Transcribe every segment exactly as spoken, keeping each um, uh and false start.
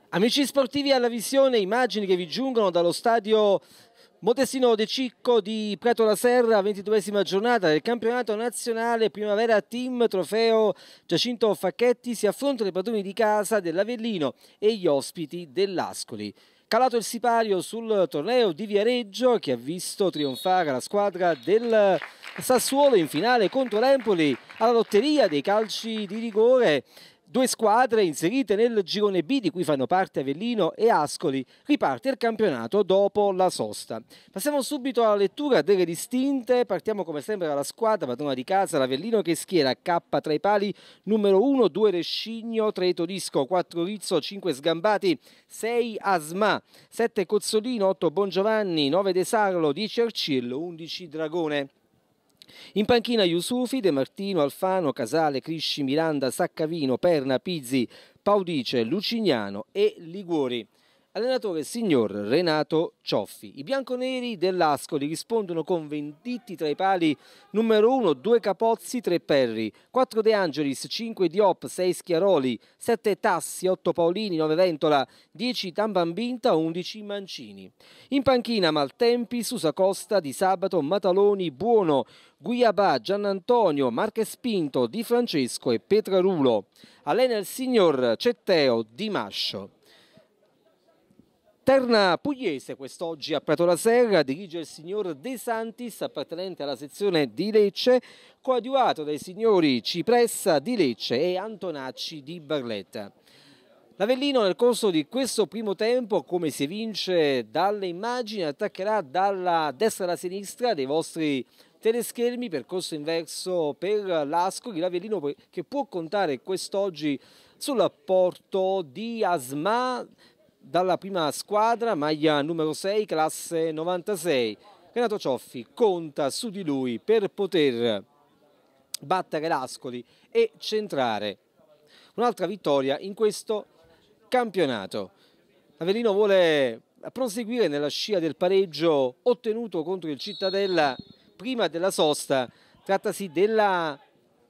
Amici sportivi alla visione, immagini che vi giungono dallo stadio Modestino De Cicco di Prato la Serra, ventiduesima giornata del campionato nazionale Primavera Team Trofeo Giacinto Facchetti. Si affrontano i padroni di casa dell'Avellino e gli ospiti dell'Ascoli. Calato il sipario sul torneo di Viareggio, che ha visto trionfare la squadra del Sassuolo in finale contro l'Empoli alla lotteria dei calci di rigore. Due squadre inserite nel girone B, di cui fanno parte Avellino e Ascoli. Riparte il campionato dopo la sosta. Passiamo subito alla lettura delle distinte. Partiamo come sempre dalla squadra padrona di casa, l'Avellino, che schiera K tra i pali numero uno, due Rescigno, tre Todisco, quattro Rizzo, cinque Sgambati, sei Asma, sette Cozzolino, otto Bongiovanni, nove De Sarlo, dieci Arcillo, undici Dragone. In panchina Yusufi, De Martino, Alfano, Casale, Crisci, Miranda, Saccavino, Perna, Pizzi, Paudice, Lucignano e Liguori. Allenatore signor Renato Cioffi. I bianconeri dell'Ascoli rispondono con Venditti tra i pali numero uno, due Capozzi, tre Perri, quattro De Angelis, cinque Diop, sei Schiaroli, sette Tassi, otto Paolini, nove Ventola, dieci Tambambinta, undici Mancini. In panchina Maltempi, Susa Costa, Di Sabato, Mataloni, Buono, Guiabà, Giannantonio, Marques Pinto, Di Francesco e Petrarulo. Allena il signor Cetteo Di Mascio. Terna pugliese quest'oggi a Prato la Serra, dirige il signor De Santis, appartenente alla sezione di Lecce, coadiuvato dai signori Cipressa di Lecce e Antonacci di Barletta. L'Avellino nel corso di questo primo tempo, come si evince dalle immagini, attaccherà dalla destra alla sinistra dei vostri teleschermi, percorso inverso per l'Ascoli. L'Avellino che può contare quest'oggi sull'apporto di Asma dalla prima squadra, maglia numero sei, classe novantasei. Renato Cioffi conta su di lui per poter battere l'Ascoli e centrare un'altra vittoria in questo campionato. L'Avellino vuole proseguire nella scia del pareggio ottenuto contro il Cittadella prima della sosta. Trattasi della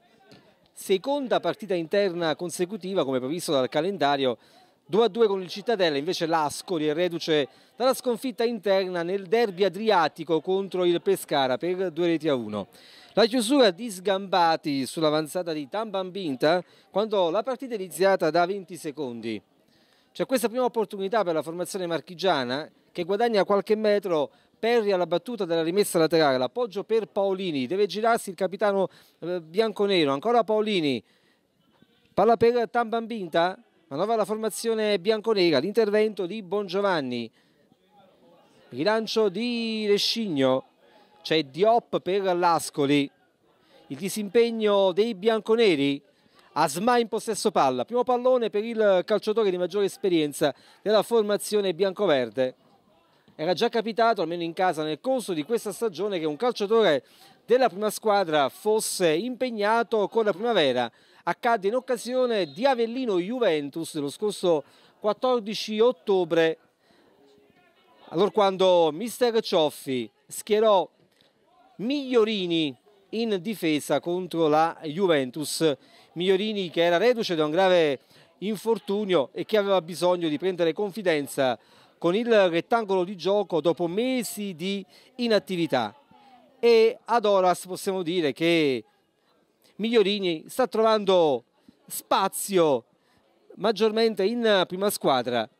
seconda partita interna consecutiva, come previsto dal calendario. due a due con il Cittadella, invece l'Ascoli è reduce dalla sconfitta interna nel derby adriatico contro il Pescara per due reti a uno. La chiusura di Sgambati sull'avanzata di Tambambinta quando la partita è iniziata da venti secondi. C'è questa prima opportunità per la formazione marchigiana che guadagna qualche metro. Perri alla battuta della rimessa laterale, l'appoggio per Paolini, deve girarsi il capitano eh, bianconero, ancora Paolini, palla per Tambambinta. Manovra la formazione bianconera, l'intervento di Bongiovanni, rilancio di Rescigno, c'è Diop per l'Ascoli, il disimpegno dei bianconeri, Asma in possesso palla, primo pallone per il calciatore di maggiore esperienza della formazione biancoverde. Era già capitato, almeno in casa, nel corso di questa stagione che un calciatore della prima squadra fosse impegnato con la Primavera. Accadde in occasione di Avellino Juventus dello scorso quattordici ottobre, allora quando mister Cioffi schierò Migliorini in difesa contro la Juventus. Migliorini che era reduce da un grave infortunio e che aveva bisogno di prendere confidenza con il rettangolo di gioco dopo mesi di inattività. E ad ora possiamo dire che Migliorini sta trovando spazio maggiormente in prima squadra.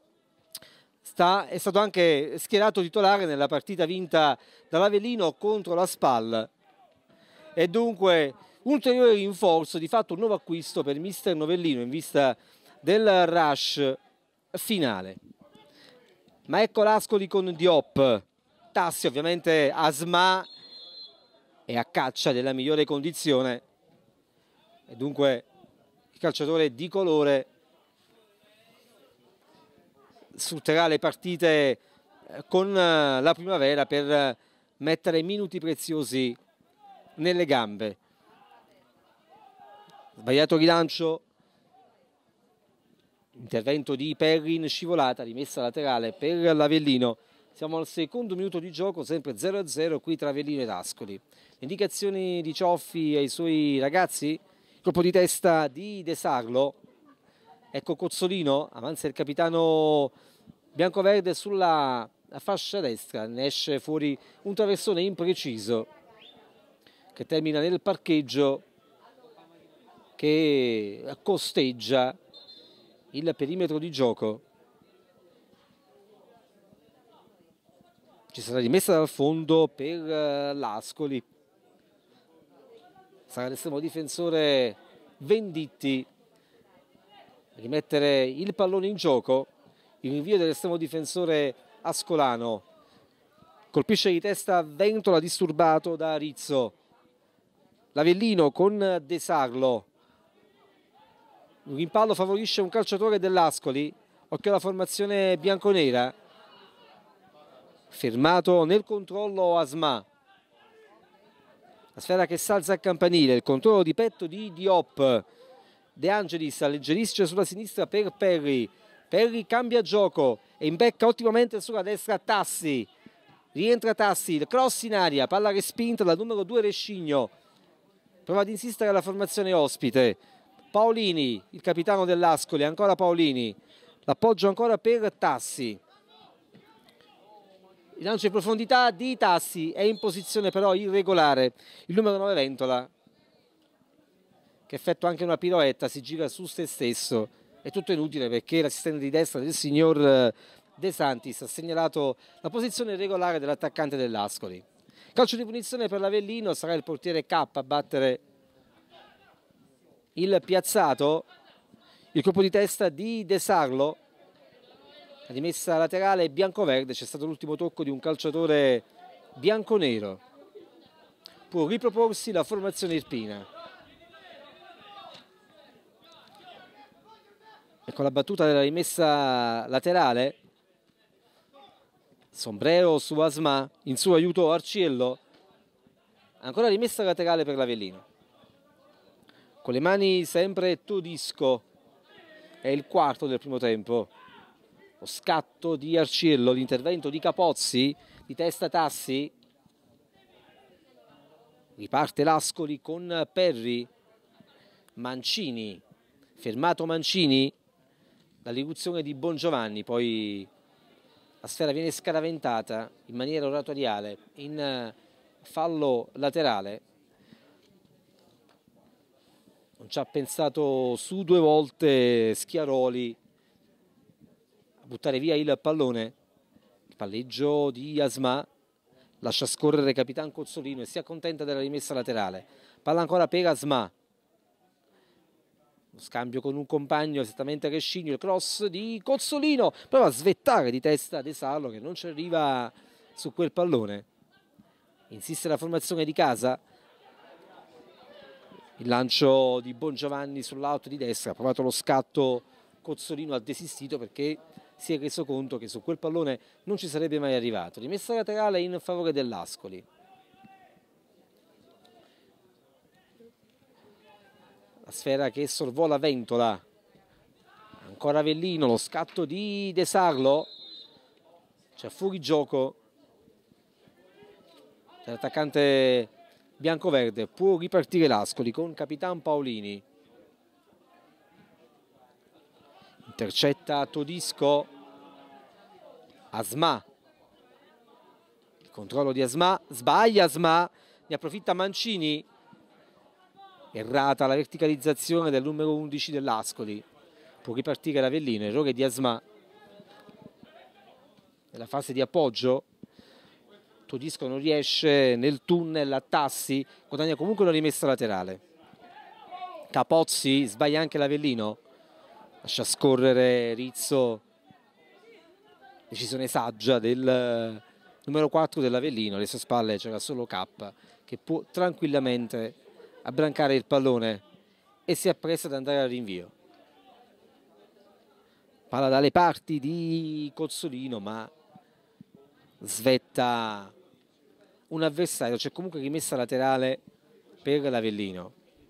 Sta, è stato anche schierato titolare nella partita vinta dall'Avellino contro la Spal. E dunque un ulteriore rinforzo, di fatto un nuovo acquisto per mister Novellino in vista del rush finale. Ma ecco l'Ascoli con Diop, Tassi ovviamente Asma è a caccia della migliore condizione. E dunque il calciatore di colore sfrutterà le partite con la Primavera per mettere minuti preziosi nelle gambe. Sbagliato rilancio, intervento di Perri in scivolata, rimessa laterale per l'Avellino. Siamo al secondo minuto di gioco, sempre zero a zero qui tra Avellino ed Ascoli. Le indicazioni di Cioffi ai suoi ragazzi? Colpo di testa di De Sarlo, Ecco Cozzolino, avanza il capitano biancoverde sulla fascia destra, ne esce fuori un traversone impreciso che termina nel parcheggio che costeggia il perimetro di gioco. Ci sarà rimessa dal fondo per l'Ascoli, sarà l'estremo difensore Venditti a rimettere il pallone in gioco. Il rinvio dell'estremo difensore ascolano, colpisce di testa Ventola disturbato da Rizzo. L'Avellino con De Sarlo, un rimpallo favorisce un calciatore dell'Ascoli. Occhio alla formazione bianconera, fermato nel controllo Asma, la sfera che salza al campanile, il controllo di petto di Diop. De Angelis alleggerisce sulla sinistra per Perri, Perri cambia gioco e imbecca ottimamente sulla destra Tassi, rientra Tassi, il cross in aria, palla respinta dal numero due Rescigno, prova ad insistere la formazione ospite. Paolini, il capitano dell'Ascoli, ancora Paolini, l'appoggio ancora per Tassi, il lancio in profondità di Tassi, è in posizione però irregolare il numero nove Ventola, che effettua anche una piroetta, si gira su se stesso. È tutto inutile perché l'assistente di destra del signor De Santis ha segnalato la posizione irregolare dell'attaccante dell'Ascoli. Calcio di punizione per l'Avellino, sarà il portiere K a battere il piazzato. Il colpo di testa di De Sarlo, la rimessa laterale bianco-verde, c'è stato l'ultimo tocco di un calciatore bianco-nero. Può riproporsi la formazione irpina. Ecco la battuta della rimessa laterale, sombrero su Asma, in suo aiuto Arciello, ancora rimessa laterale per l'Avellino. Con le mani sempre Todisco, è il quarto del primo tempo. Lo scatto di Arciello, l'intervento di Capozzi, di testa Tassi. Riparte l'Ascoli con Perri, Mancini, fermato Mancini, dall'irruzione di Bongiovanni, poi la sfera viene scaraventata in maniera oratoriale in fallo laterale. Non ci ha pensato su due volte Schiaroli a buttare via il pallone. Il palleggio di Asma, lascia scorrere Capitan Cozzolino e si accontenta della rimessa laterale. Palla ancora per Asma, lo scambio con un compagno, esattamente Rescigno, il cross di Cozzolino, prova a svettare di testa De Sarlo che non ci arriva su quel pallone. Insiste la formazione di casa, il lancio di Bongiovanni sull'alto di destra, ha provato lo scatto Cozzolino, ha desistito perché si è reso conto che su quel pallone non ci sarebbe mai arrivato. Rimessa laterale in favore dell'Ascoli. La sfera che sorvola Ventola, ancora Avellino, lo scatto di De Sarlo, c'è fuori gioco dell'attaccante bianco-verde. Può ripartire l'Ascoli con Capitan Paolini, intercetta Todisco, Asma, il controllo di Asma, sbaglia Asma, ne approfitta Mancini. Errata la verticalizzazione del numero undici dell'Ascoli. Può ripartire l'Avellino, errore di Asma nella fase di appoggio. Todisco non riesce nel tunnel a Tassi, guadagna comunque una rimessa laterale. Capozzi, sbaglia anche l'Avellino, lascia scorrere Rizzo. Decisione saggia del numero quattro dell'Avellino, alle sue spalle c'era solo K che può tranquillamente abbrancare il pallone e si appresta ad andare al rinvio. Palla dalle parti di Cozzolino, ma svetta un avversario. C'è comunque rimessa laterale per l'Avellino.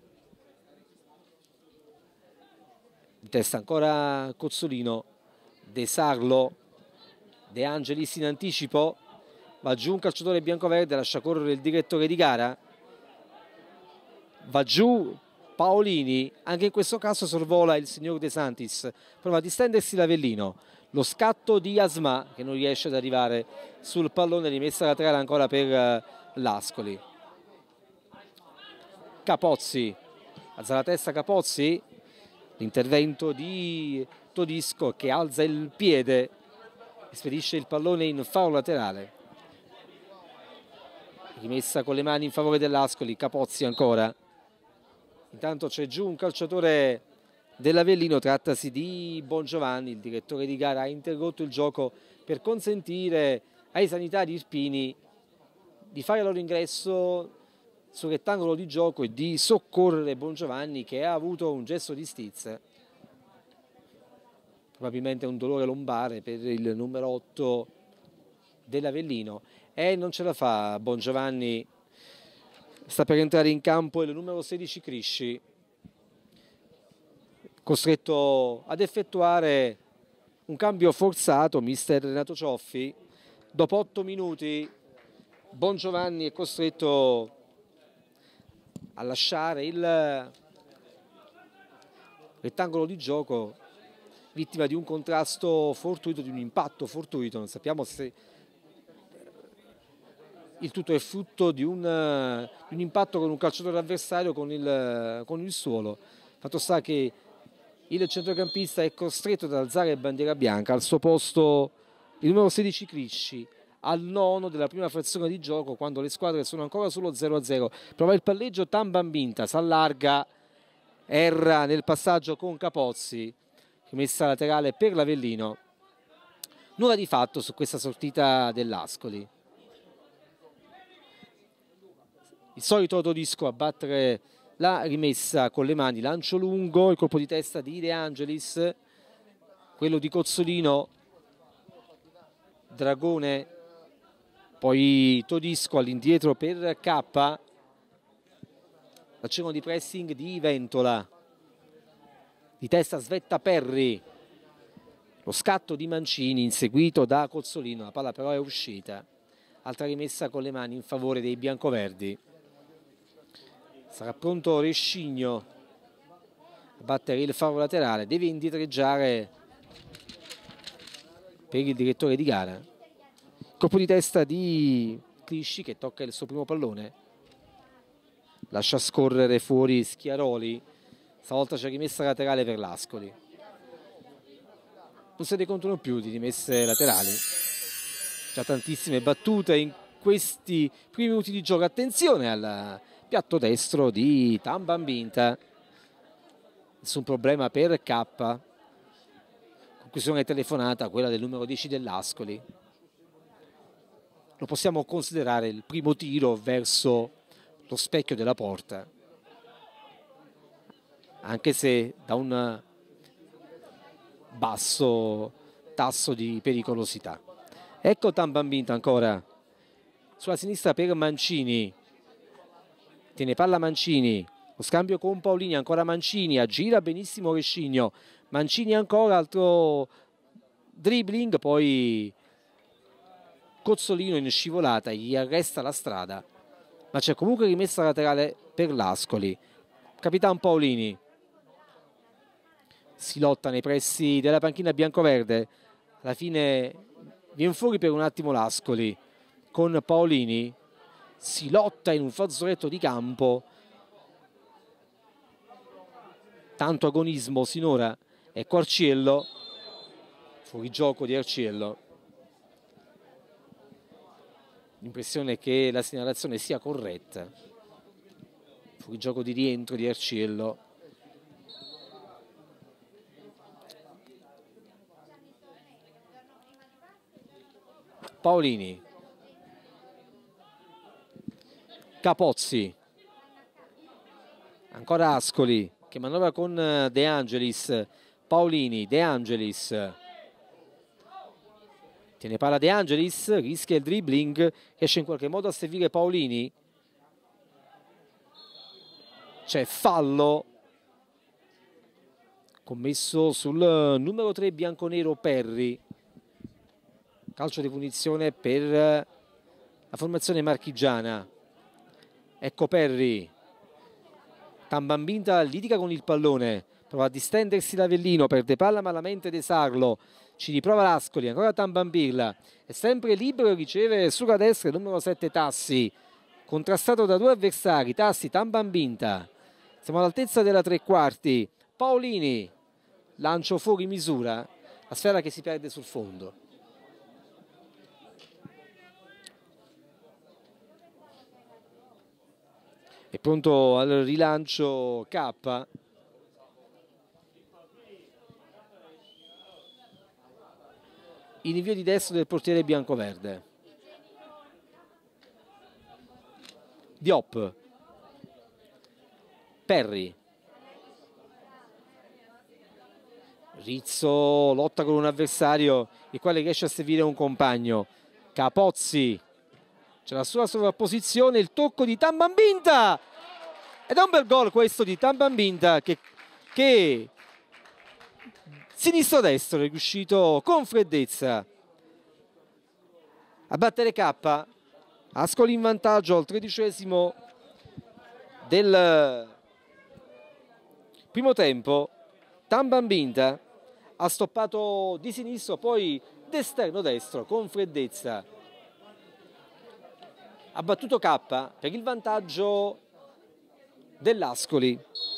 Di testa ancora Cozzolino, De Sarlo, De Angelis in anticipo, va giù un calciatore bianco-verde, lascia correre il direttore di gara. Va giù Paolini, anche in questo caso sorvola il signor De Santis, prova a distendersi l'Avellino, lo scatto di Asma che non riesce ad arrivare sul pallone, rimessa laterale ancora per l'Ascoli. Capozzi, alza la testa Capozzi, l'intervento di Todisco che alza il piede e spedisce il pallone in fallo laterale. Rimessa con le mani in favore dell'Ascoli, Capozzi ancora. Intanto c'è giù un calciatore dell'Avellino, trattasi di Bongiovanni, il direttore di gara ha interrotto il gioco per consentire ai sanitari irpini di fare il loro ingresso sul rettangolo di gioco e di soccorrere Bongiovanni che ha avuto un gesto di stizza, probabilmente un dolore lombare per il numero otto dell'Avellino, e non ce la fa Bongiovanni. Sta per entrare in campo il numero sedici Crisci, costretto ad effettuare un cambio forzato, mister Renato Cioffi. Dopo otto minuti Bongiovanni è costretto a lasciare il rettangolo di gioco, vittima di un contrasto fortuito, di un impatto fortuito. Non sappiamo se il tutto è frutto di un, di un impatto con un calciatore avversario con il, con il suolo. Fatto sta che il centrocampista è costretto ad alzare bandiera bianca, al suo posto il numero sedici Crisci, al nono della prima frazione di gioco, quando le squadre sono ancora sullo zero a zero. Prova il palleggio Tambambinta, si allarga, erra nel passaggio con Capozzi, rimessa laterale per l'Avellino. Nulla di fatto su questa sortita dell'Ascoli. Il solito Todisco a battere la rimessa con le mani, lancio lungo, il colpo di testa di De Angelis, quello di Cozzolino, Dragone, poi Todisco all'indietro per K, l'accenno di pressing di Ventola, di testa svetta Perri, lo scatto di Mancini inseguito da Cozzolino, la palla però è uscita. Altra rimessa con le mani in favore dei biancoverdi. Sarà pronto Rescigno a battere il fallo laterale, deve indietreggiare per il direttore di gara. Colpo di testa di Crisci che tocca il suo primo pallone, lascia scorrere fuori Schiaroli, stavolta c'è rimessa laterale per l'Ascoli. Non se ne contano più di rimesse laterali, già tantissime battute in questi primi minuti di gioco. Attenzione al piatto destro di Tambambinta, nessun problema per K. Conclusione telefonata, quella del numero dieci dell'Ascoli. Lo possiamo considerare il primo tiro verso lo specchio della porta, anche se da un basso tasso di pericolosità. Ecco Tambambinta ancora sulla sinistra per Mancini, tiene palla Mancini, lo scambio con Paolini, ancora Mancini, aggira benissimo Rescigno, Mancini ancora, altro dribbling, poi Cozzolino in scivolata gli arresta la strada, ma c'è comunque rimessa laterale per l'Ascoli. Capitan Paolini si lotta nei pressi della panchina biancoverde, alla fine viene fuori per un attimo l'Ascoli con Paolini, si lotta in un fazzoletto di campo, tanto agonismo sinora. Ecco Arciello, fuori gioco di Arciello. L'impressione è che la segnalazione sia corretta, fuori gioco di rientro di Arciello. Paolini, Capozzi, ancora Ascoli che manovra con De Angelis, Paolini, De Angelis, tiene palla De Angelis, rischia il dribbling, riesce in qualche modo a servire Paolini, c'è fallo commesso sul numero tre bianconero Perri, calcio di punizione per la formazione marchigiana. Ecco Perri, Tambambinta litiga con il pallone, prova a distendersi l'Avellino, perde palla malamente De Sarlo, ci riprova Lascoli, ancora Tambambirla, è sempre libero e riceve sulla destra il numero sette Tassi, contrastato da due avversari, Tassi, Tambambinta, siamo all'altezza della tre quarti, Paolini, lancio fuori misura, la sfera che si perde sul fondo. È pronto al rilancio K. In invio di destro del portiere biancoverde. Diop. Perry. Rizzo lotta con un avversario il quale riesce a servire un compagno. Capozzi. C'è la sua sovrapposizione, il tocco di Tambambinta ed è un bel gol questo di Tambambinta che, che sinistro-destro è riuscito con freddezza a battere K. Ascoli in vantaggio al tredicesimo del primo tempo. Tambambinta ha stoppato di sinistro, poi d'esterno destro con freddezza ha battuto K per il vantaggio dell'Ascoli.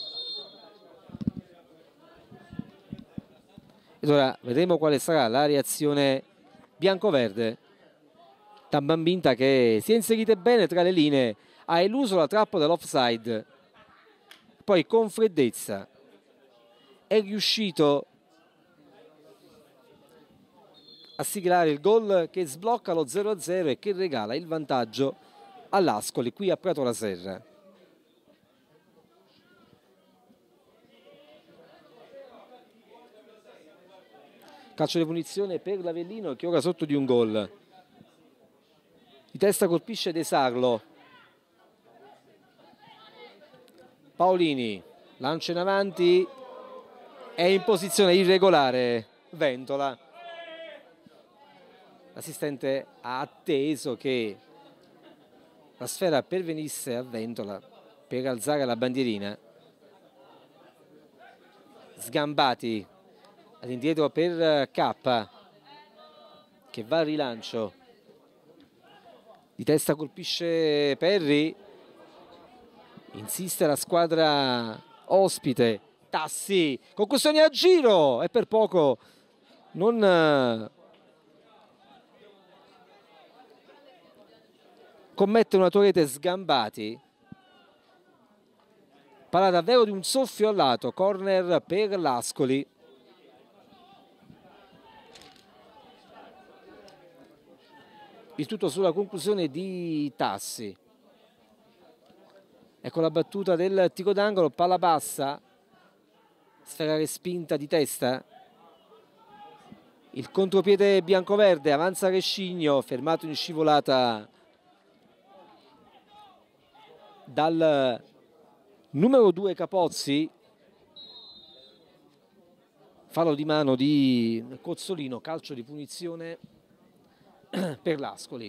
Ed ora vedremo quale sarà la reazione biancoverde. Tambambinta che si è inserita bene tra le linee, ha eluso la trappola dell'offside, poi con freddezza è riuscito a siglare il gol che sblocca lo zero a zero e che regala il vantaggio all'Ascoli qui a Prato la Serra. Calcio di punizione per l'Avellino che ora sotto di un gol. Di testa colpisce De Sarlo. Paolini lancia in avanti, è in posizione irregolare Ventola. L'assistente ha atteso che la sfera pervenisse a Ventola per alzare la bandierina. Sgambati all'indietro per K che va al rilancio. Di testa colpisce Perry, insiste la squadra ospite. Tassi, concussione a giro e per poco non commette una torrete. Sgambati, parla davvero di un soffio al lato, corner per l'Ascoli. Il tutto sulla conclusione di Tassi. Ecco la battuta del tiro d'angolo, palla bassa, sfera respinta di testa. Il contropiede biancoverde, avanza Rescigno, fermato in scivolata dal numero due Capozzi. Fallo di mano di Cozzolino, calcio di punizione per l'Ascoli.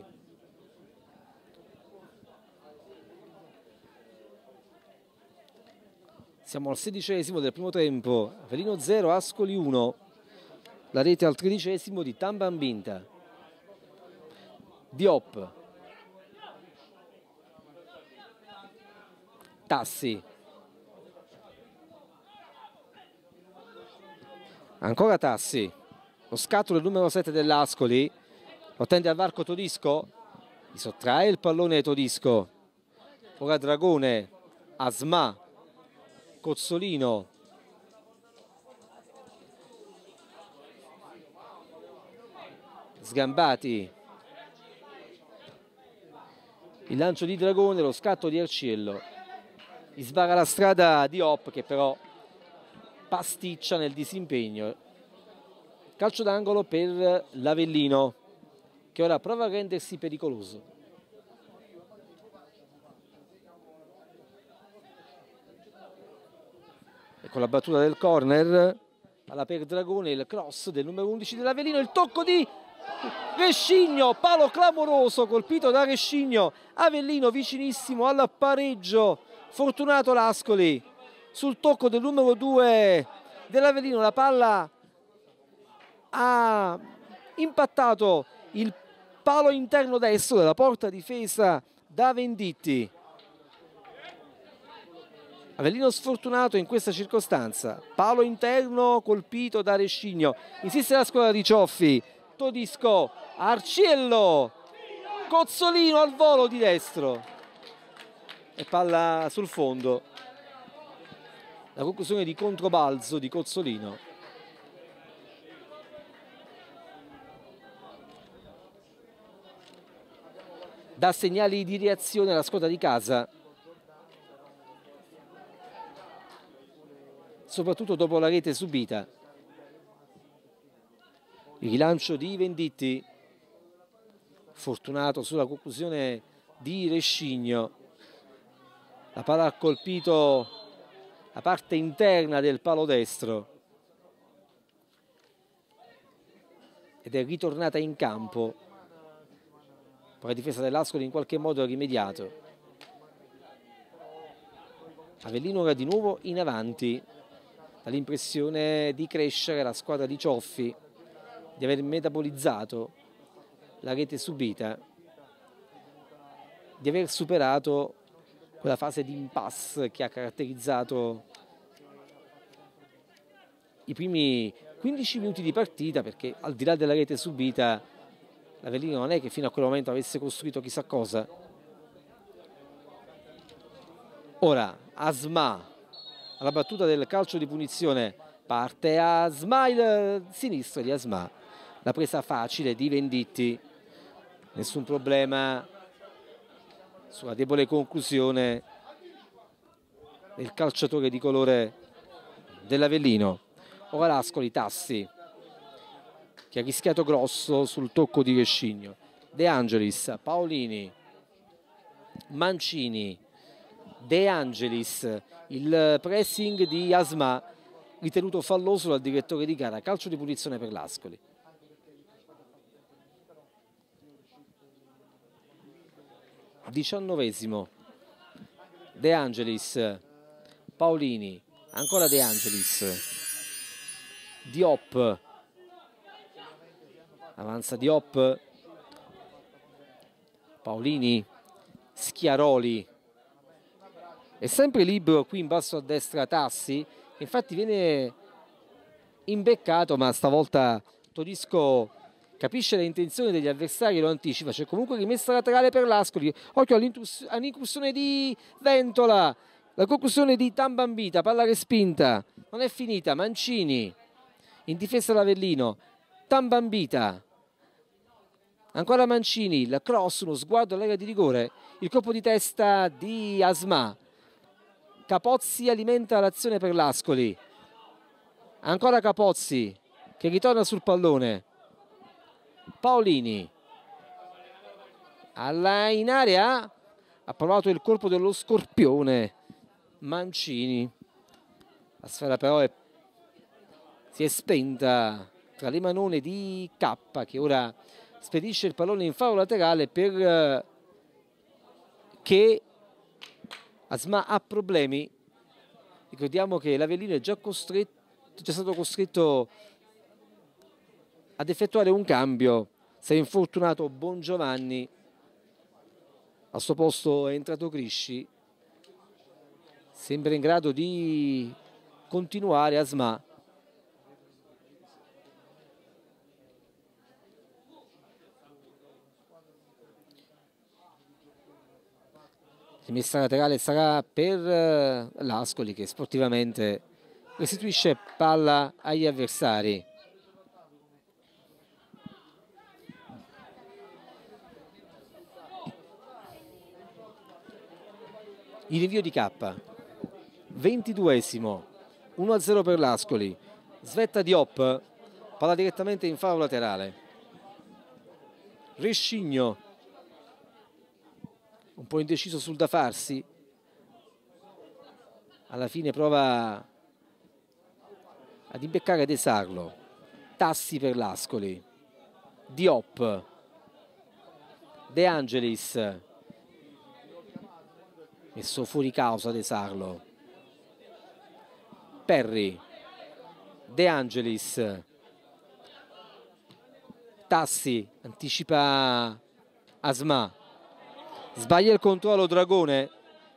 Siamo al sedicesimo del primo tempo, Avellino zero, Ascoli uno. La rete al tredicesimo di Tambambinta. Diop. Tassi. Ancora Tassi. Lo scatto del numero sette dell'Ascoli. Lo tende al varco Todisco. Gli sottrae il pallone Todisco. Ora Dragone. Asma. Cozzolino. Sgambati. Il lancio di Dragone, lo scatto di Arciello. Gli sbarra la strada di Hop che però pasticcia nel disimpegno. Calcio d'angolo per l'Avellino che ora prova a rendersi pericoloso. Ecco la battuta del corner, alla per Dragone, il cross del numero undici dell'Avellino, il tocco di Rescigno, palo clamoroso colpito da Rescigno. Avellino vicinissimo al pareggio Fortunato l'Ascoli sul tocco del numero due dell'Avellino, la palla ha impattato il palo interno destro della porta difesa da Venditti. Avellino sfortunato in questa circostanza, palo interno colpito da Rescigno, insiste la squadra di Cioffi, Todisco, Arciello, Cozzolino al volo di destro e palla sul fondo. La conclusione di controbalzo di Cozzolino. Dà segnali di reazione alla squadra di casa, soprattutto dopo la rete subita. Il rilancio di Venditti, fortunato sulla conclusione di Rescigno. La palla ha colpito la parte interna del palo destro ed è ritornata in campo. Poi la difesa dell'Ascoli in qualche modo ha rimediato. Avellino ora di nuovo in avanti, dà l'impressione di crescere la squadra di Cioffi, di aver metabolizzato la rete subita, di aver superato quella fase di impasse che ha caratterizzato i primi quindici minuti di partita, perché al di là della rete subita l'Avellino non è che fino a quel momento avesse costruito chissà cosa. Ora Asma alla battuta del calcio di punizione, parte Asma, il sinistro di Asma, la presa facile di Venditti, nessun problema sulla debole conclusione del calciatore di colore dell'Avellino. Ora l'Ascoli, Tassi, che ha rischiato grosso sul tocco di Rescigno. De Angelis, Paolini, Mancini, De Angelis, il pressing di Asma ritenuto falloso dal direttore di gara, calcio di punizione per l'Ascoli. diciannovesimo, De Angelis, Paolini, ancora De Angelis, Diop, avanza Diop, Paolini, Schiaroli, è sempre libero qui in basso a destra Tassi, infatti viene imbeccato, ma stavolta Todisco capisce le intenzioni degli avversari e lo anticipa. C'è comunque rimessa laterale per l'Ascoli, occhio all'incursione di Ventola, la conclusione di Tambambita, palla respinta, non è finita. Mancini in difesa l'Avellino, Tambambita, ancora Mancini, la cross, uno sguardo all'area di rigore, il colpo di testa di Asma. Capozzi alimenta l'azione per l'Ascoli, ancora Capozzi che ritorna sul pallone, Paolini alla in area, ha provato il colpo dello scorpione Mancini, la sfera però è, si è spenta tra le manone di K, che ora spedisce il pallone in fallo laterale per eh, che Asma ha problemi. Ricordiamo che l'Avellino è già costretto, è già stato costretto ad effettuare un cambio. Si è infortunato Bongiovanni, al suo posto è entrato Crisci. Sembra in grado di continuare Asma. Rimessa laterale sarà per l'Ascoli, che sportivamente restituisce palla agli avversari. Il rinvio di K, ventiduesimo, uno a zero per l'Ascoli. Svetta Diop, palla direttamente in fallo laterale. Rescigno, un po' indeciso sul da farsi, alla fine prova ad imbeccare De Sarlo. Tassi per l'Ascoli, Diop, De Angelis, messo fuori causa De Sarlo. Perry, De Angelis, Tassi, anticipa Asma, sbaglia il controllo Dragone,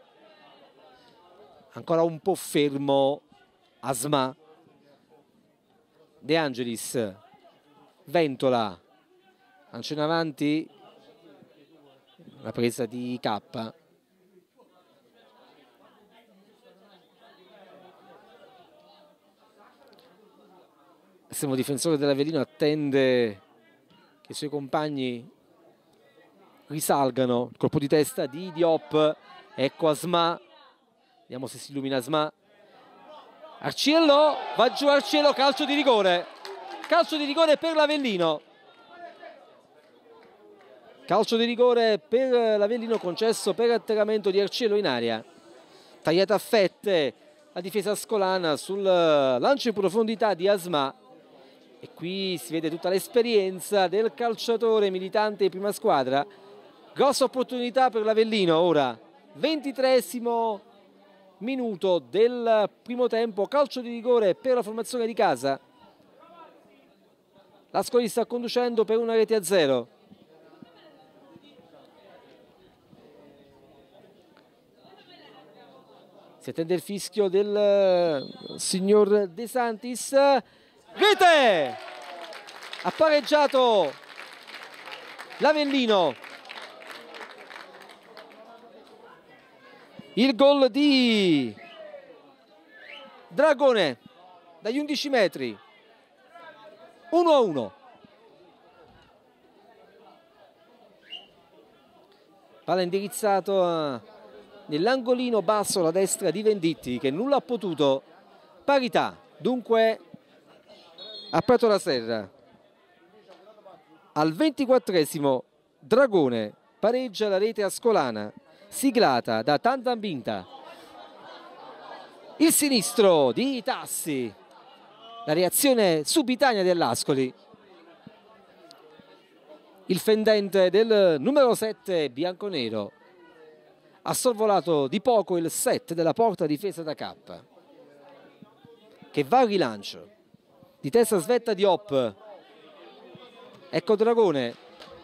ancora un po' fermo Asma. De Angelis, Ventola, lancia in avanti, la presa di K. L'estremo difensore dell'Avellino attende che i suoi compagni risalgano. Il colpo di testa di Diop, ecco Asma, vediamo se si illumina Asma. Arciello, va giù Arciello, calcio di rigore, calcio di rigore per l'Avellino, calcio di rigore per l'Avellino concesso per atterramento di Arciello in aria, tagliata a fette la difesa ascolana sul lancio in profondità di Asma, e qui si vede tutta l'esperienza del calciatore militante di prima squadra. Grossa opportunità per l'Avellino ora, ventitreesimo minuto del primo tempo, calcio di rigore per la formazione di casa. L'Ascoli sta conducendo per una rete a zero. Si attende il fischio del signor De Santis. Rete! Ha pareggiato l'Avellino. Il gol di Dragone dagli undici metri, uno a uno. Palla indirizzato nell'angolino basso alla destra di Venditti, che nulla ha potuto. Parità dunque a Pratola Serra. Al ventiquattresimo Dragone pareggia la rete ascolana, siglata da Tandambinta. Il sinistro di Tassi, la reazione subitanea dell'Ascoli. Il fendente del numero sette bianconero ha sorvolato di poco il set della porta difesa da K, che va al rilancio. Di testa svetta Diop, ecco Dragone,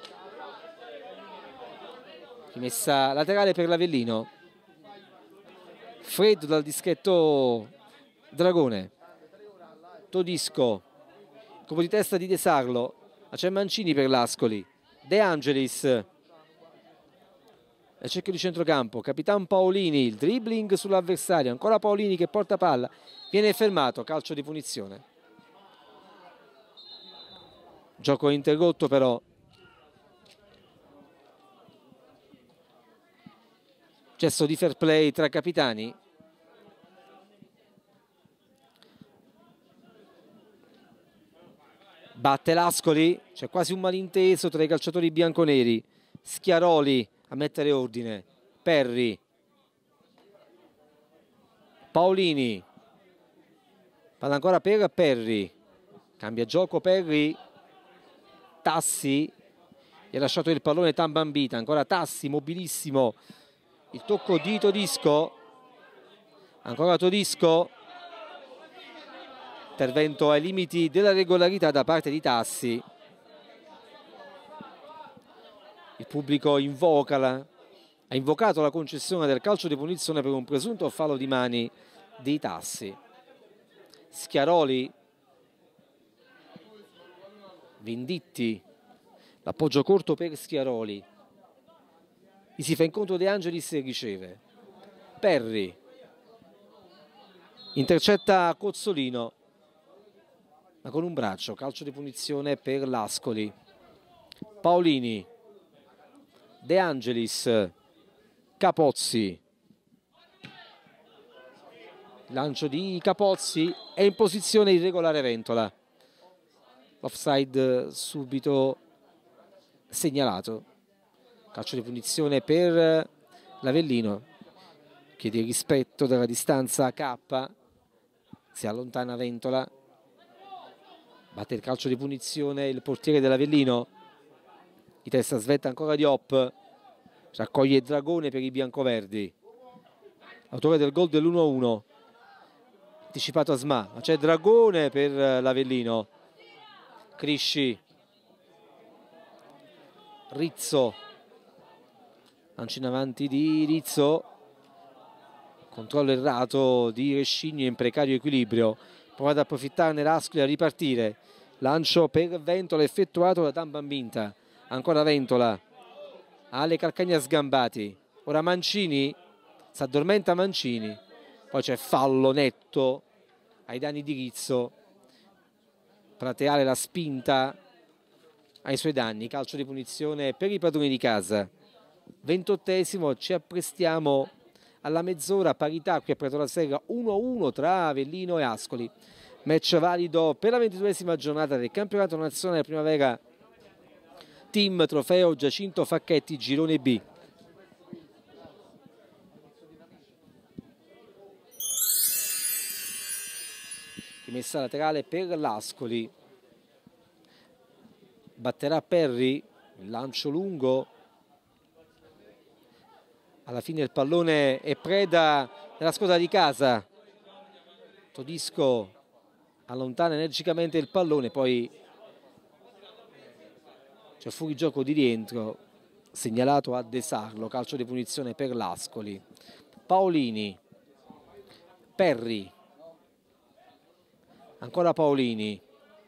rimessa laterale per l'Avellino. Freddo dal dischetto Dragone, Todisco, colpo di testa di De Sarlo, ma c'è Mancini per l'Ascoli. De Angelis nel cerchio di centrocampo, Capitan Paolini, il dribbling sull'avversario, ancora Paolini che porta palla, viene fermato, calcio di punizione. Gioco interrotto però. Gesto di fair play tra capitani. Batte l'Ascoli, c'è quasi un malinteso tra i calciatori bianconeri. Schiaroli a mettere ordine, Perry, Paolini, palla ancora per Perry, cambia gioco Perry, Tassi, gli ha lasciato il pallone Tambambita, ancora Tassi mobilissimo, il tocco di Todisco, ancora Todisco, intervento ai limiti della regolarità da parte di Tassi. Il pubblico invoca la, ha invocato la concessione del calcio di punizione per un presunto fallo di mani di Tassi. Schiaroli, Venditti, l'appoggio corto per Schiaroli, gli si fa incontro De Angelis e riceve. Perry intercetta Cozzolino, ma con un braccio, calcio di punizione per l'Ascoli. Paolini, De Angelis, Capozzi, lancio di Capozzi, è in posizione irregolare Ventola, offside subito segnalato, calcio di punizione per l'Avellino, chiede rispetto dalla distanza K, si allontana Ventola, batte il calcio di punizione il portiere dell'Avellino, di testa svetta ancora Diop, raccoglie Dragone per i biancoverdi. autore del gol dell'uno a uno, anticipato a Sma, ma c'è Dragone per l'Avellino. Crisci, Rizzo, lancio in avanti di Rizzo, controllo errato di Rescigno in precario equilibrio, prova ad approfittarne l'Ascoli a ripartire, lancio per Ventola effettuato da Tambambinta, ancora Ventola, Ale Calcagna sgambati, ora Mancini, si addormenta Mancini, poi c'è fallo netto ai danni di Rizzo, Prateale la spinta ai suoi danni, calcio di punizione per i padroni di casa. ventottesimo, ci apprestiamo alla mezz'ora, parità qui a Pratola uno a uno tra Avellino e Ascoli, match valido per la ventiduesima giornata del campionato nazionale primavera team trofeo Giacinto Facchetti girone B. Rimessa laterale per l'Ascoli, batterà Perri, il lancio lungo, alla fine il pallone è preda della squadra di casa, Todisco allontana energicamente il pallone, poi c'è fuorigioco di rientro segnalato a De Sarlo, calcio di punizione per l'Ascoli. Paolini, Perri, ancora Paolini,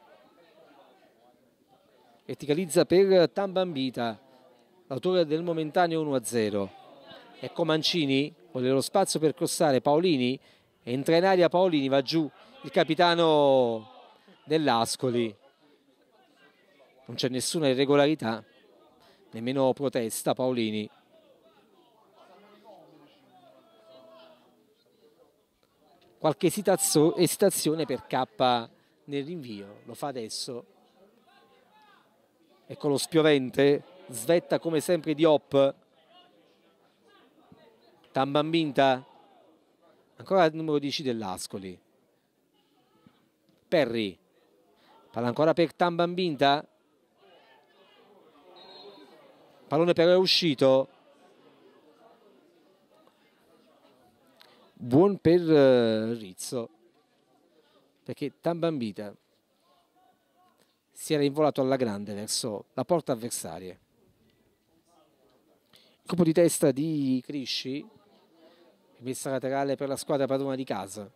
verticalizza per Tambambita, l'autore del momentaneo uno a zero. Ecco Mancini, vuole lo spazio per crossare, Paolini, entra in aria Paolini, va giù il capitano dell'Ascoli. Non c'è nessuna irregolarità, nemmeno protesta Paolini. Qualche esitazione per K nel rinvio, lo fa adesso. Ecco lo spiovente, svetta come sempre Diop. Tambambinta, ancora il numero dieci dell'Ascoli. Perri, palla ancora per Tambambinta. Pallone però è uscito. Buon per uh, Rizzo, perché Tambambita si era involato alla grande verso la porta avversaria. Colpo di testa di Crisci, rimessa laterale per la squadra padrona di casa.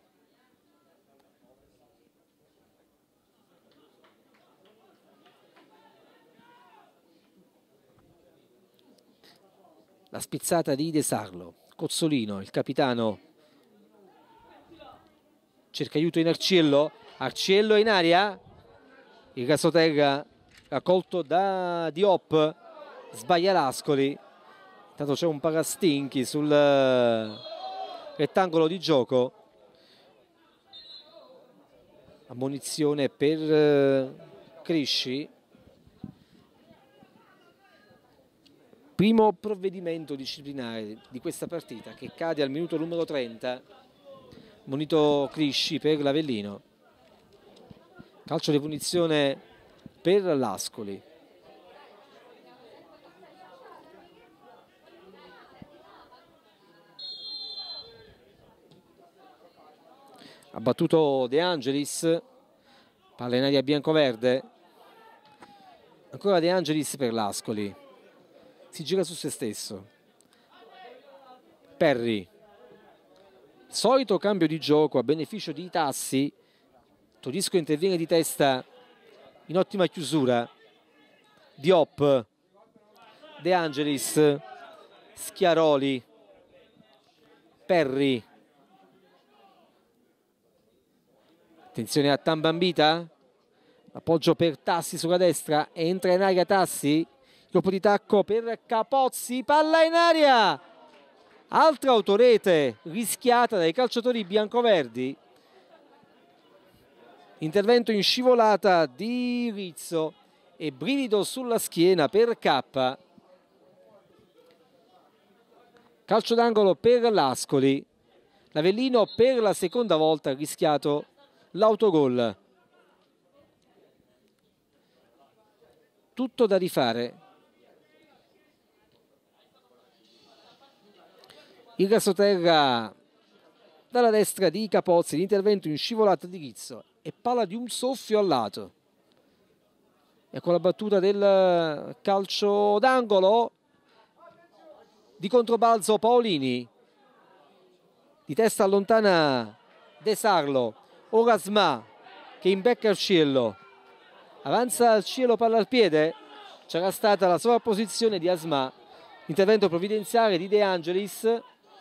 La spizzata di De Sarlo, Cozzolino, il capitano, cerca aiuto in Arciello, Arciello in aria, il Casoterra raccolto da Diop, sbaglia l'Ascoli, intanto c'è un Parastinchi sul rettangolo di gioco, ammonizione per Crisci. Primo provvedimento disciplinare di questa partita che cade al minuto numero trenta, monito Crisci per l'Avellino. Calcio di punizione per l'Ascoli. Ha battuto De Angelis, palla in aria bianco-verde. Ancora De Angelis per l'Ascoli. Si gira su se stesso. Perri, solito cambio di gioco a beneficio di Tassi. Todisco interviene di testa in ottima chiusura. Diop, De Angelis, Schiaroli, Perri. Attenzione a Tambambita, appoggio per Tassi sulla destra, entra in aria Tassi. Colpo di tacco per Capozzi, palla in aria, altra autorete rischiata dai calciatori biancoverdi, intervento in scivolata di Rizzo e brivido sulla schiena per K. Calcio d'angolo per l'Ascoli, l'Avellino per la seconda volta ha rischiato l'autogol. Tutto da rifare. Il Casoterra dalla destra di Capozzi, l'intervento in scivolata di Rizzo e palla di un soffio al lato. E con la battuta del calcio d'angolo di controbalzo Paolini, di testa allontana De Sarlo, ora Asmà che imbecca il Cielo, avanza il Cielo, palla al piede, c'era stata la sovrapposizione di Asmà, intervento provvidenziale di De Angelis.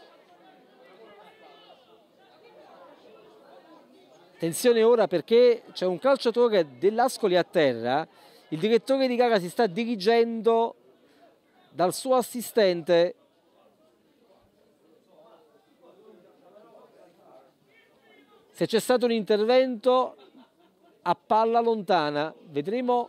Attenzione ora perché c'è un calciatore dell'Ascoli a terra, il direttore di gara si sta dirigendo dal suo assistente. Se c'è stato un intervento a palla lontana, vedremo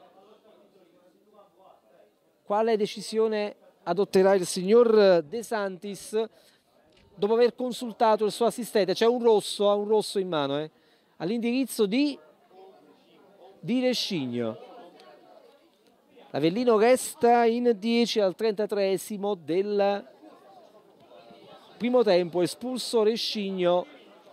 quale decisione adotterà il signor De Santis dopo aver consultato il suo assistente. C'è un rosso, ha un rosso in mano, eh, all'indirizzo di, di Rescigno. L'Avellino resta in dieci al trentatreesimo del primo tempo, espulso Rescigno.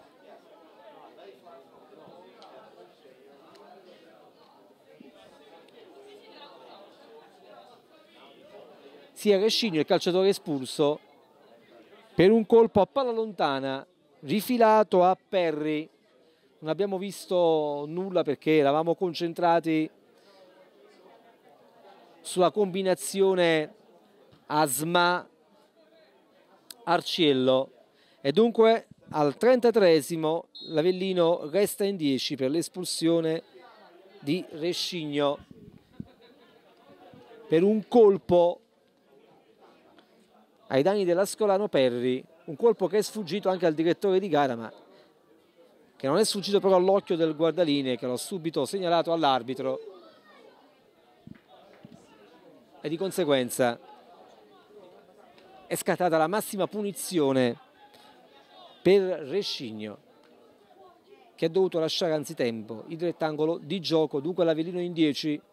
Sia Rescigno il calciatore espulso per un colpo a palla lontana rifilato a Perri. Non abbiamo visto nulla perché eravamo concentrati sulla combinazione Asmà Arciello e dunque al trentatreesimo l'Avellino resta in dieci per l'espulsione di Rescigno per un colpo ai danni dell'Ascolano Perri, un colpo che è sfuggito anche al direttore di gara, ma che non è sfuggito però all'occhio del guardalinee, che l'ha subito segnalato all'arbitro e di conseguenza è scattata la massima punizione per Rescigno, che ha dovuto lasciare anzitempo il rettangolo di gioco. Dunque l'Avellino in dieci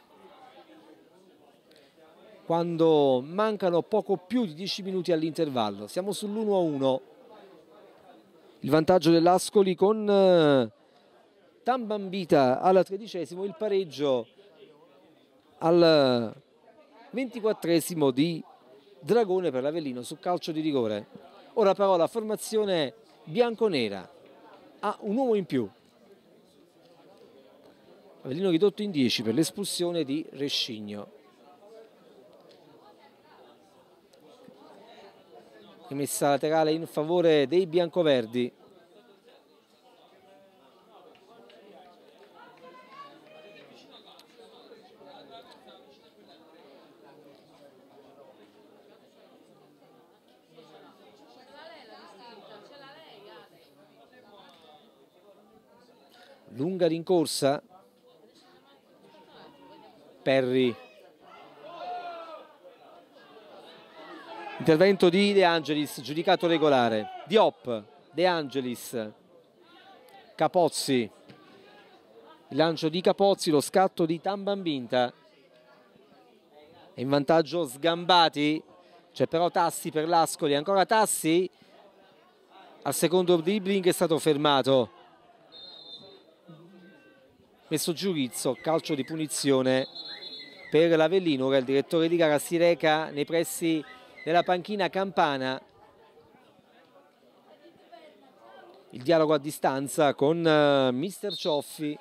quando mancano poco più di dieci minuti all'intervallo. Siamo sull'uno a uno. Il vantaggio dell'Ascoli con eh, Tambambita al tredicesimo, il pareggio al ventiquattresimo di Dragone per l'Avellino su calcio di rigore. Ora però la formazione bianconera ha un uomo in più. Avellino ridotto in dieci per l'espulsione di Rescigno. Rimessa laterale in favore dei biancoverdi. Lunga rincorsa. Perri. Intervento di De Angelis, giudicato regolare. Diop, De Angelis, Capozzi. Il lancio di Capozzi, lo scatto di Tambambinta. È in vantaggio Sgambati. C'è però Tassi per l'Ascoli. Ancora Tassi. Al secondo dribbling è stato fermato. Messo giù Rizzo, calcio di punizione per l'Avellino. Ora il direttore di gara si reca nei pressi della panchina campana. Il dialogo a distanza con uh, mister Cioffi.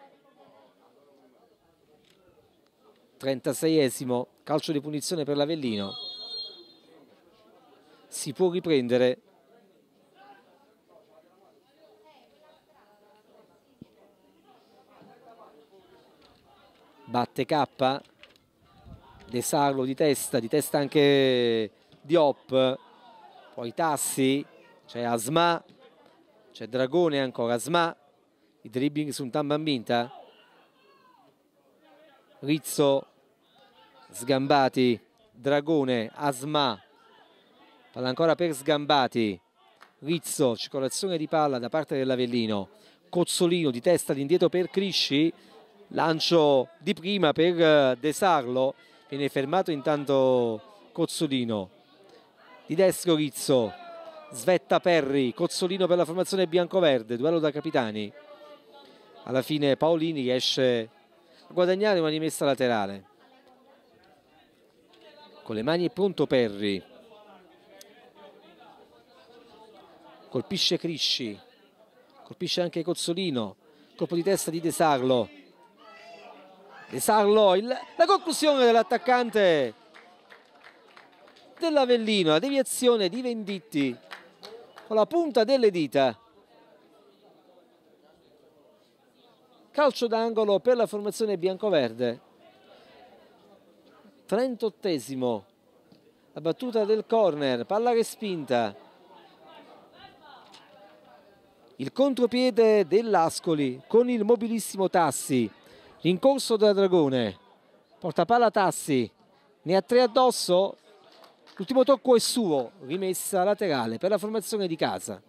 trentaseiesimo, calcio di punizione per l'Avellino. Si può riprendere. Batte K. De Sarlo di testa, di testa anche Diop, poi Tassi, c'è Asmà, c'è Dragone ancora, Asmà, il dribbling su un Tambambinta, Rizzo, Sgambati, Dragone, Asmà, palla ancora per Sgambati, Rizzo, circolazione di palla da parte dell'Avellino, Cozzolino di testa all'indietro per Crisci, lancio di prima per De Sarlo, viene fermato intanto Cozzolino, di destro Rizzo, svetta Perri, Cozzolino per la formazione biancoverde, duello da capitani. Alla fine Paolini riesce a guadagnare una rimessa laterale. Con le mani è pronto Perri, colpisce Crisci, colpisce anche Cozzolino, colpo di testa di De Sarlo. De Sarlo, il, la conclusione dell'attaccante dell'Avellino, la deviazione di Venditti con la punta delle dita. Calcio d'angolo per la formazione biancoverde. trentottesimo, la battuta del corner, palla respinta. Il contropiede dell'Ascoli con il mobilissimo Tassi, rincorso da Dragone, porta palla Tassi, ne ha tre addosso, l'ultimo tocco è suo, rimessa laterale per la formazione di casa.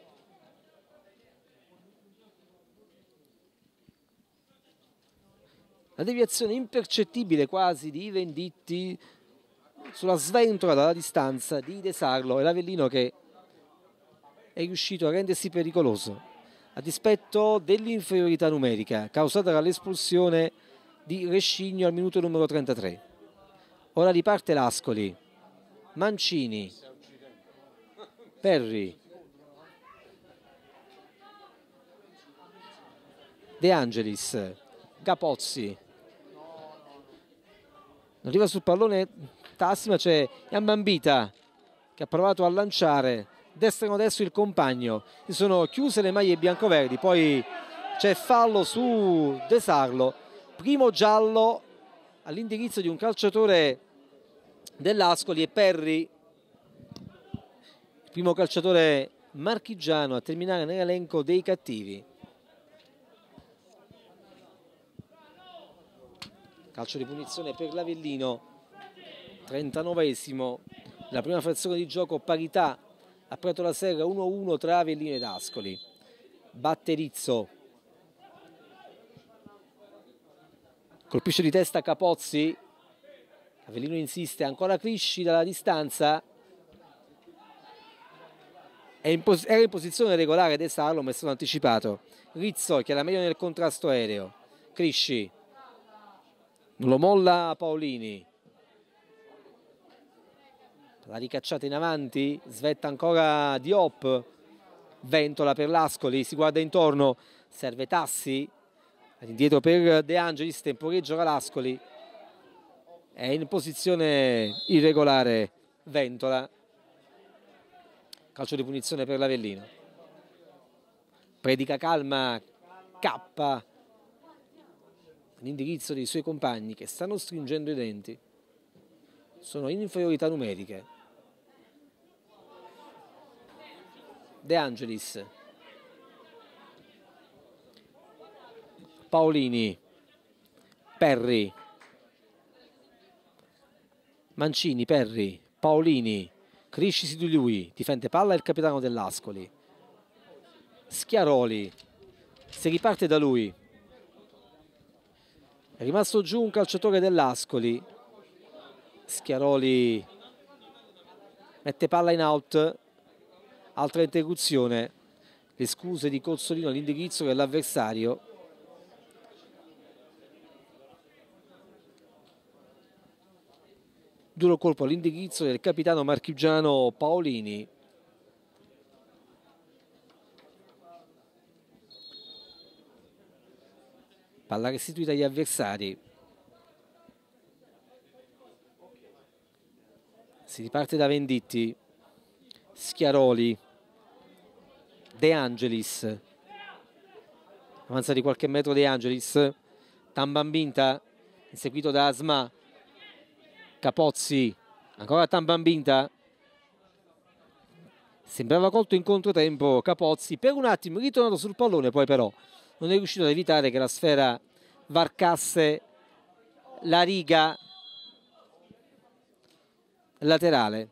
La deviazione impercettibile quasi di Venditti sulla sventola dalla distanza di De Sarlo e l'Avellino che è riuscito a rendersi pericoloso a dispetto dell'inferiorità numerica causata dall'espulsione di Rescigno al minuto numero trentatré. Ora riparte l'Ascoli, Mancini, Perri, De Angelis, Capozzi. Arriva sul pallone Tassi, ma c'è Iambambita che ha provato a lanciare destro destro il compagno. Si sono chiuse le maglie biancoverdi, poi c'è fallo su De Sarlo, primo giallo all'indirizzo di un calciatore dell'Ascoli e Perri, il primo calciatore marchigiano a terminare nell'elenco dei cattivi. Calcio di punizione per l'Avellino, trentanovesimo, la prima frazione di gioco, parità a Pratola Serra uno a uno tra Avellino ed Ascoli. Batte Rizzo, colpisce di testa Capozzi, Avellino insiste, ancora Crisci dalla distanza, è in era in posizione regolare De Sarlo ma è stato anticipato. Rizzo che era meglio nel contrasto aereo, Crisci non lo molla Paolini, la ricacciata in avanti, svetta ancora Diop, ventola per l'Ascoli, si guarda intorno, serve Tassi, indietro per De Angelis, temporeggia l'Ascoli, è in posizione irregolare Ventola. Calcio di punizione per l'Avellino, predica calma K, l'indirizzo dei suoi compagni che stanno stringendo i denti, sono in inferiorità numeriche. De Angelis, Paolini, Perri, Mancini, Perri, Paolini, Crisci su di lui, difende palla il capitano dell'Ascoli, Schiaroli, si riparte da lui, è rimasto giù un calciatore dell'Ascoli, Schiaroli mette palla in out, altra interruzione, le scuse di Cozzolino all'indirizzo dell'avversario. Duro colpo all'indirizzo del capitano marchigiano Paolini. Palla restituita agli avversari. Si riparte da Venditti, Schiaroli, De Angelis, avanza di qualche metro De Angelis, Tambambinta, inseguito da Asma, Capozzi, ancora Tambambinta, sembrava colto in controtempo Capozzi, per un attimo ritornato sul pallone, poi però non è riuscito ad evitare che la sfera varcasse la riga laterale.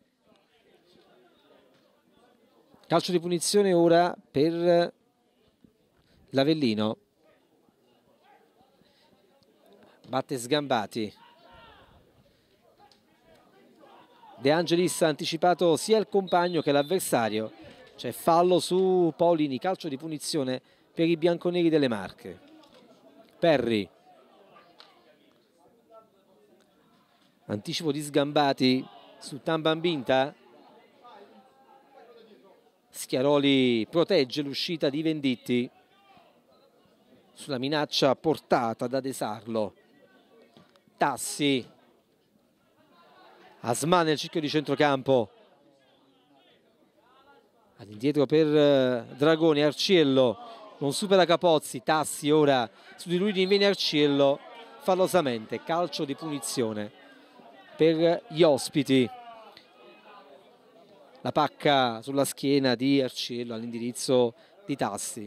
Calcio di punizione ora per l'Avellino. Batte Sgambati. De Angelis ha anticipato sia il compagno che l'avversario. C'è fallo su Paolini, calcio di punizione per i bianconeri delle Marche. Perri. Anticipo di Sgambati su Tambambinta. Schiaroli protegge l'uscita di Venditti sulla minaccia portata da De Sarlo. Tassi. Asma nel cerchio di centrocampo. All'indietro per Dragoni. Arciello non supera Capozzi. Tassi ora su di lui rinviene Arciello fallosamente. Calcio di punizione per gli ospiti. La pacca sulla schiena di Arciello all'indirizzo di Tassi.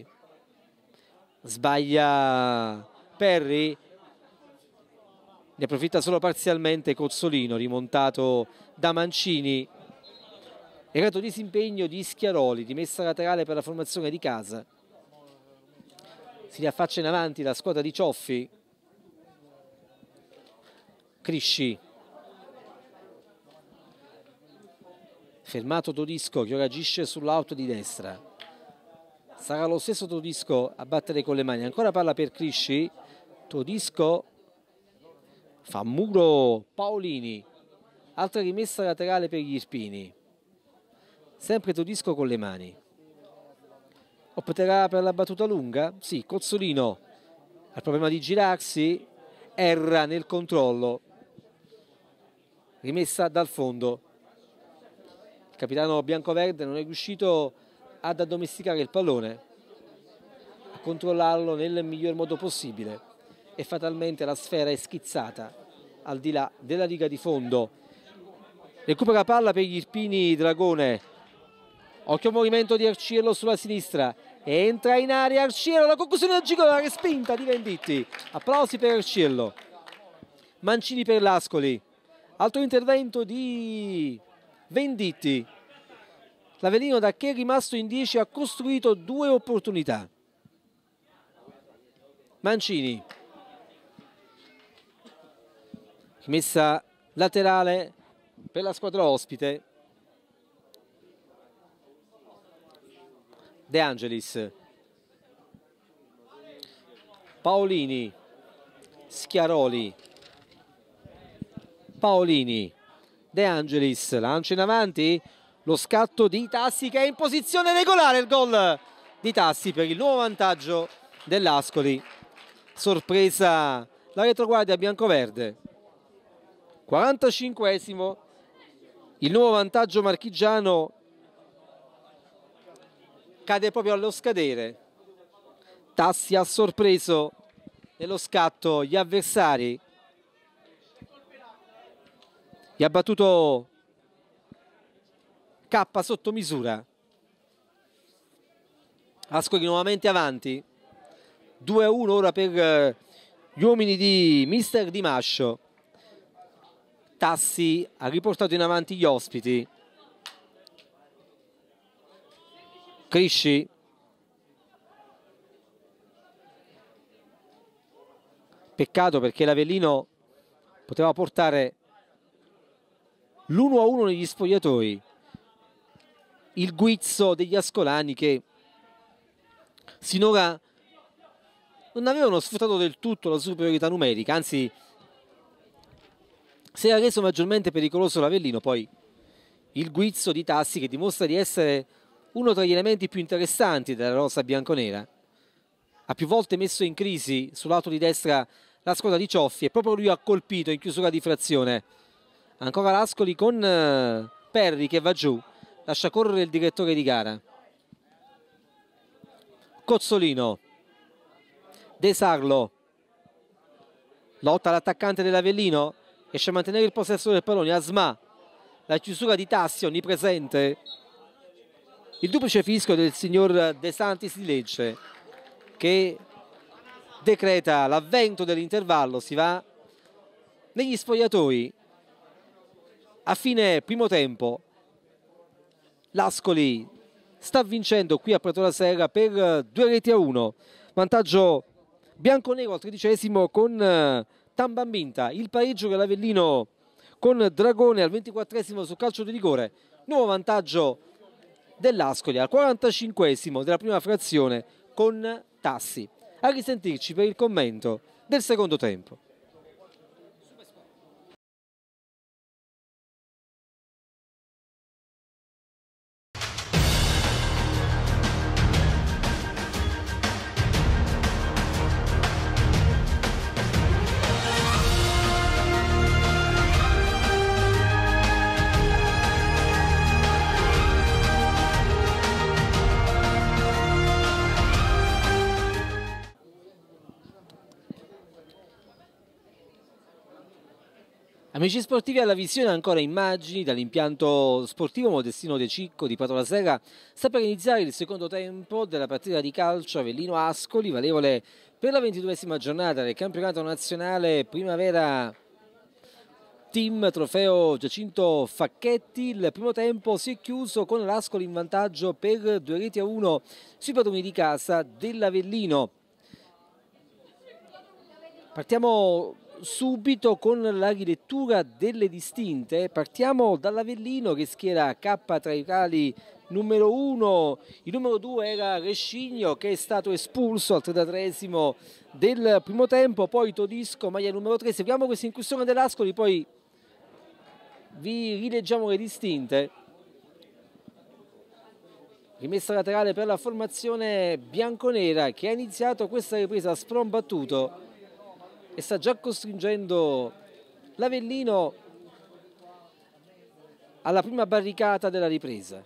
Sbaglia Perri. Ne approfitta solo parzialmente Cozzolino, rimontato da Mancini. Errato disimpegno di Schiaroli, rimessa laterale per la formazione di casa. Si riaffaccia in avanti la squadra di Cioffi. Crisci. Fermato Todisco che ora agisce sull'auto di destra. Sarà lo stesso Todisco a battere con le mani. Ancora palla per Crisci. Todisco fa muro Paolini. Altra rimessa laterale per gli Irpini. Sempre Todisco con le mani. Opterà per la battuta lunga? Sì, Cozzolino ha il problema di girarsi. Erra nel controllo. Rimessa dal fondo. Il capitano biancoverde non è riuscito ad addomesticare il pallone, a controllarlo nel miglior modo possibile e fatalmente la sfera è schizzata al di là della riga di fondo. Recupera palla per gli Irpini Dragone. Occhio al movimento di Arciello sulla sinistra. Entra in area Arciello, la conclusione del giro, la respinta di Venditti. Applausi per Arciello. Mancini per Lascoli. Altro intervento di Venditti. L'Avellino, da che è rimasto in dieci, ha costruito due opportunità. Mancini. Rimessa laterale per la squadra ospite. De Angelis. Paolini. Schiaroli. Paolini. De Angelis lancia in avanti. Lo scatto di Tassi che è in posizione regolare. Il gol di Tassi per il nuovo vantaggio dell'Ascoli. Sorpresa la retroguardia biancoverde. quarantacinquesimo. Il nuovo vantaggio marchigiano cade proprio allo scadere. Tassi ha sorpreso nello scatto gli avversari. Gli ha battuto K sotto misura. Ascoli nuovamente avanti. due a uno ora per gli uomini di mister Di Mascio. Tassi ha riportato in avanti gli ospiti. Crisci. Peccato perché l'Avellino poteva portare l'uno a uno negli spogliatoi. Il guizzo degli ascolani che sinora non avevano sfruttato del tutto la superiorità numerica, anzi si era reso maggiormente pericoloso l'Avellino. Poi il guizzo di Tassi che dimostra di essere uno tra gli elementi più interessanti della rosa bianconera. Ha più volte messo in crisi sul lato di destra la squadra di Cioffi e proprio lui ha colpito in chiusura di frazione. Ancora l'Ascoli con Perri che va giù. Lascia correre il direttore di gara. Cozzolino. De Sarlo. Lotta l'attaccante dell'Avellino. Riesce a mantenere il possesso del pallone. Asma. La chiusura di Tassi onnipresente. Il duplice fischio del signor De Santis di Lecce che decreta l'avvento dell'intervallo. Si va negli spogliatoi a fine primo tempo. L'Ascoli sta vincendo qui a Prato la Serra per due reti a uno. Vantaggio bianconero al tredicesimo con Tambambinta. Il pareggio che l'Avellino con Dragone al ventiquattresimo sul calcio di rigore. Nuovo vantaggio dell'Ascoli al quarantacinquesimo della prima frazione con Tassi. A risentirci per il commento del secondo tempo. Amici sportivi, alla visione ancora immagini dall'impianto sportivo Modestino De Cicco di Pratola sta per iniziare il secondo tempo della partita di calcio Avellino-Ascoli, valevole per la ventiduesima giornata del campionato nazionale Primavera Team Trofeo Giacinto Facchetti. Il primo tempo si è chiuso con l'Ascoli in vantaggio per due reti a uno sui padroni di casa dell'Avellino. Partiamo subito con la rilettura delle distinte. Partiamo dall'Avellino che schiera K tra i quali numero uno, il numero due era Rescigno che è stato espulso al trentatreesimo del primo tempo, poi Todisco, maglia numero tre. Seguiamo questa incursione dell'Ascoli, poi vi rileggiamo le distinte. Rimessa laterale per la formazione bianconera che ha iniziato questa ripresa a sprombattuto e sta già costringendo l'Avellino alla prima barricata della ripresa.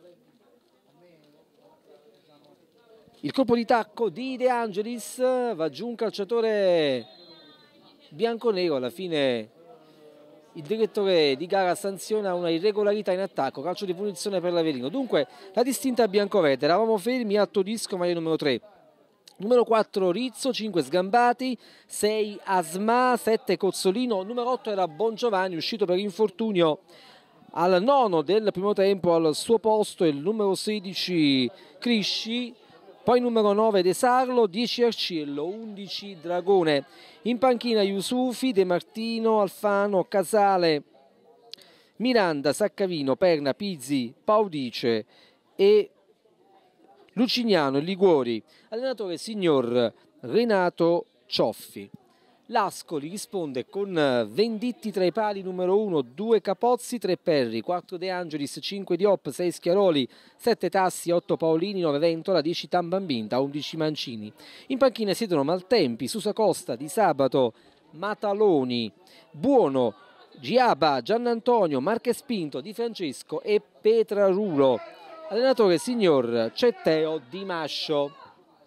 Il colpo di tacco di De Angelis, va giù un calciatore bianconero. Alla fine il direttore di gara sanziona una irregolarità in attacco, calcio di punizione per l'Avellino. Dunque la distinta biancoverde, eravamo fermi a Todisco, maglia numero tre. Numero quattro Rizzo, cinque Sgambati, sei Asma, sette Cozzolino, numero otto era Bongiovanni, uscito per infortunio al nono del primo tempo. Al suo posto il numero sedici Crisci, poi numero nove De Sarlo, dieci Arciello, undici Dragone. In panchina Yusufi, De Martino, Alfano, Casale, Miranda, Saccavino, Perna, Pizzi, Paudice e Lucignano e Liguori. Allenatore signor Renato Cioffi. L'Ascoli risponde con Venditti tra i pali numero uno, due Capozzi, tre Perri, quattro De Angelis, cinque Diop, sei Schiaroli, sette Tassi, otto Paolini, nove Ventola, dieci Tambambinta, undici Mancini. In panchina siedono Maltempi, Susa Costa, Di Sabato, Mataloni, Buono, Giaba, Giannantonio, Marques Pinto, Di Francesco e Petrarulo. Allenatore signor Cetteo Di Mascio.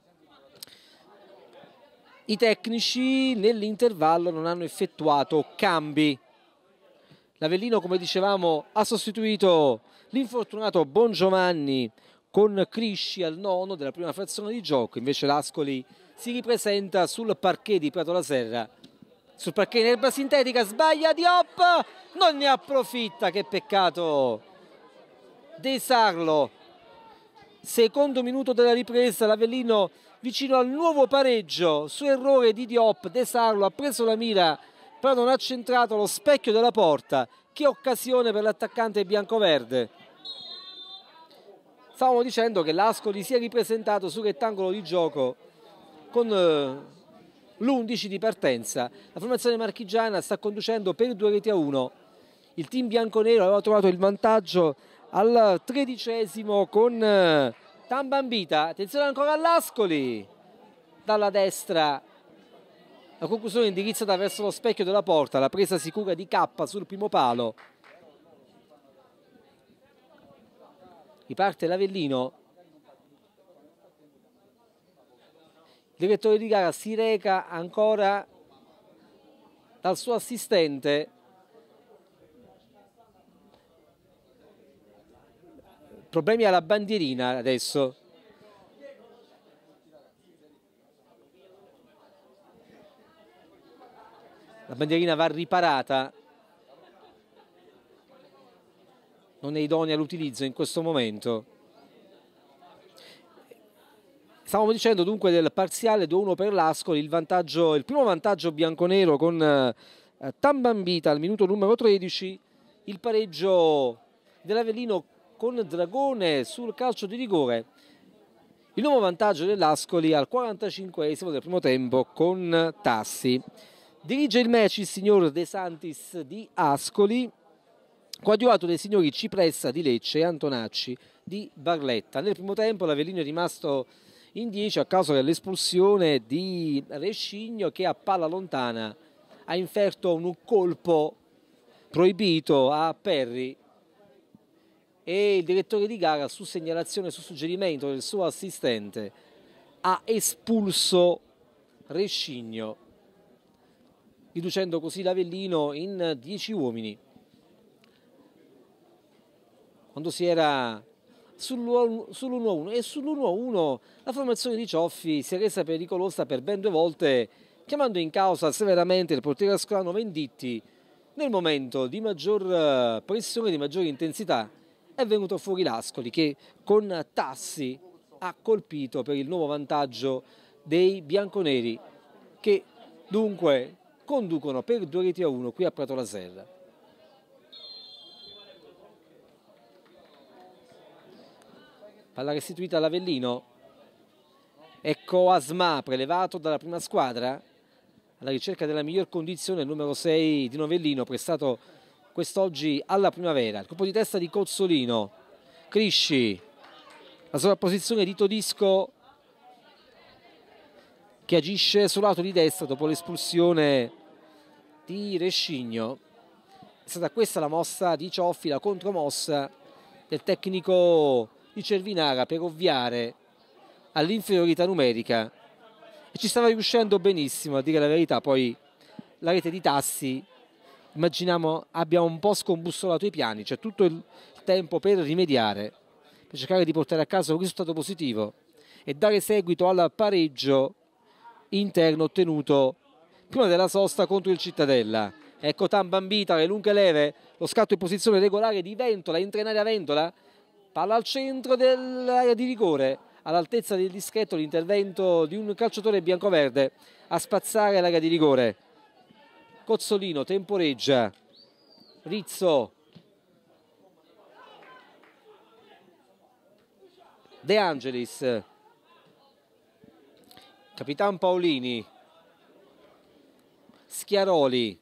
I tecnici nell'intervallo non hanno effettuato cambi. L'Avellino, come dicevamo, ha sostituito l'infortunato Bongiovanni con Crisci al nono della prima frazione di gioco. Invece l'Ascoli si ripresenta sul parquet di Pratola Serra. Sul parquet in erba sintetica, sbaglia Diop, non ne approfitta, che peccato. De Sarlo, secondo minuto della ripresa, l'Avellino vicino al nuovo pareggio su errore di Diop. De Sarlo ha preso la mira però non ha centrato lo specchio della porta. Che occasione per l'attaccante biancoverde. Stavamo dicendo che l'Ascoli si è ripresentato sul rettangolo di gioco con eh, l'undici di partenza. La formazione marchigiana sta conducendo per due reti a uno. Il team bianconero aveva trovato il vantaggio al tredicesimo con eh, Tambambita. Attenzione ancora all'Ascoli. Dalla destra la conclusione indirizzata verso lo specchio della porta. La presa sicura di K sul primo palo. Riparte l'Avellino. Il direttore di gara si reca ancora dal suo assistente. Problemi alla bandierina adesso. La bandierina va riparata. Non è idonea all'utilizzo in questo momento. Stavamo dicendo dunque del parziale due a uno per l'Ascoli, il vantaggio, il primo vantaggio bianconero con eh, Tambambita al minuto numero tredici, il pareggio dell'Avellino con Dragone sul calcio di rigore, il nuovo vantaggio dell'Ascoli al quarantacinquesimo del primo tempo con Tassi. Dirige il match il signor De Santis di Ascoli, coadiuvato dai signori Cipressa di Lecce e Antonacci di Barletta. Nel primo tempo l'Avellino è rimasto in dieci a causa dell'espulsione di Rescigno, che a palla lontana ha inferto un colpo proibito a Perri, e il direttore di gara, su segnalazione e su suggerimento del suo assistente, ha espulso Rescigno, riducendo così l'Avellino in dieci uomini. Quando si era sull'uno a uno, e sull'uno a uno la formazione di Cioffi si è resa pericolosa per ben due volte, chiamando in causa severamente il portiere ascolano Venditti. Nel momento di maggior pressione, di maggiore intensità, è venuto fuori l'Ascoli, che con Tassi ha colpito per il nuovo vantaggio dei bianconeri, che dunque conducono per due reti a uno qui a Prato la Serra. Palla restituita all'Avellino. Ecco Asma, prelevato dalla prima squadra alla ricerca della miglior condizione, il numero sei di Novellino, prestato quest'oggi alla Primavera. Il colpo di testa di Cozzolino. Crisci, la sovrapposizione di Todisco, che agisce sul lato di destra dopo l'espulsione di Rescigno. È stata questa la mossa di Cioffi, la contromossa del tecnico di Cervinara per ovviare all'inferiorità numerica, e ci stava riuscendo benissimo, a dire la verità. Poi la rete di Tassi, immaginiamo, abbia un po' scombussolato i piani. C'è tutto il tempo per rimediare, per cercare di portare a casa un risultato positivo e dare seguito al pareggio interno ottenuto prima della sosta contro il Cittadella. Ecco Tambambita, le lunghe leve, lo scatto in posizione regolare di Ventola, entra in area Ventola, palla al centro dell'area di rigore, all'altezza del dischetto l'intervento di un calciatore biancoverde a spazzare l'area di rigore. Cozzolino temporeggia, Rizzo, De Angelis, Capitan Paolini, Schiaroli,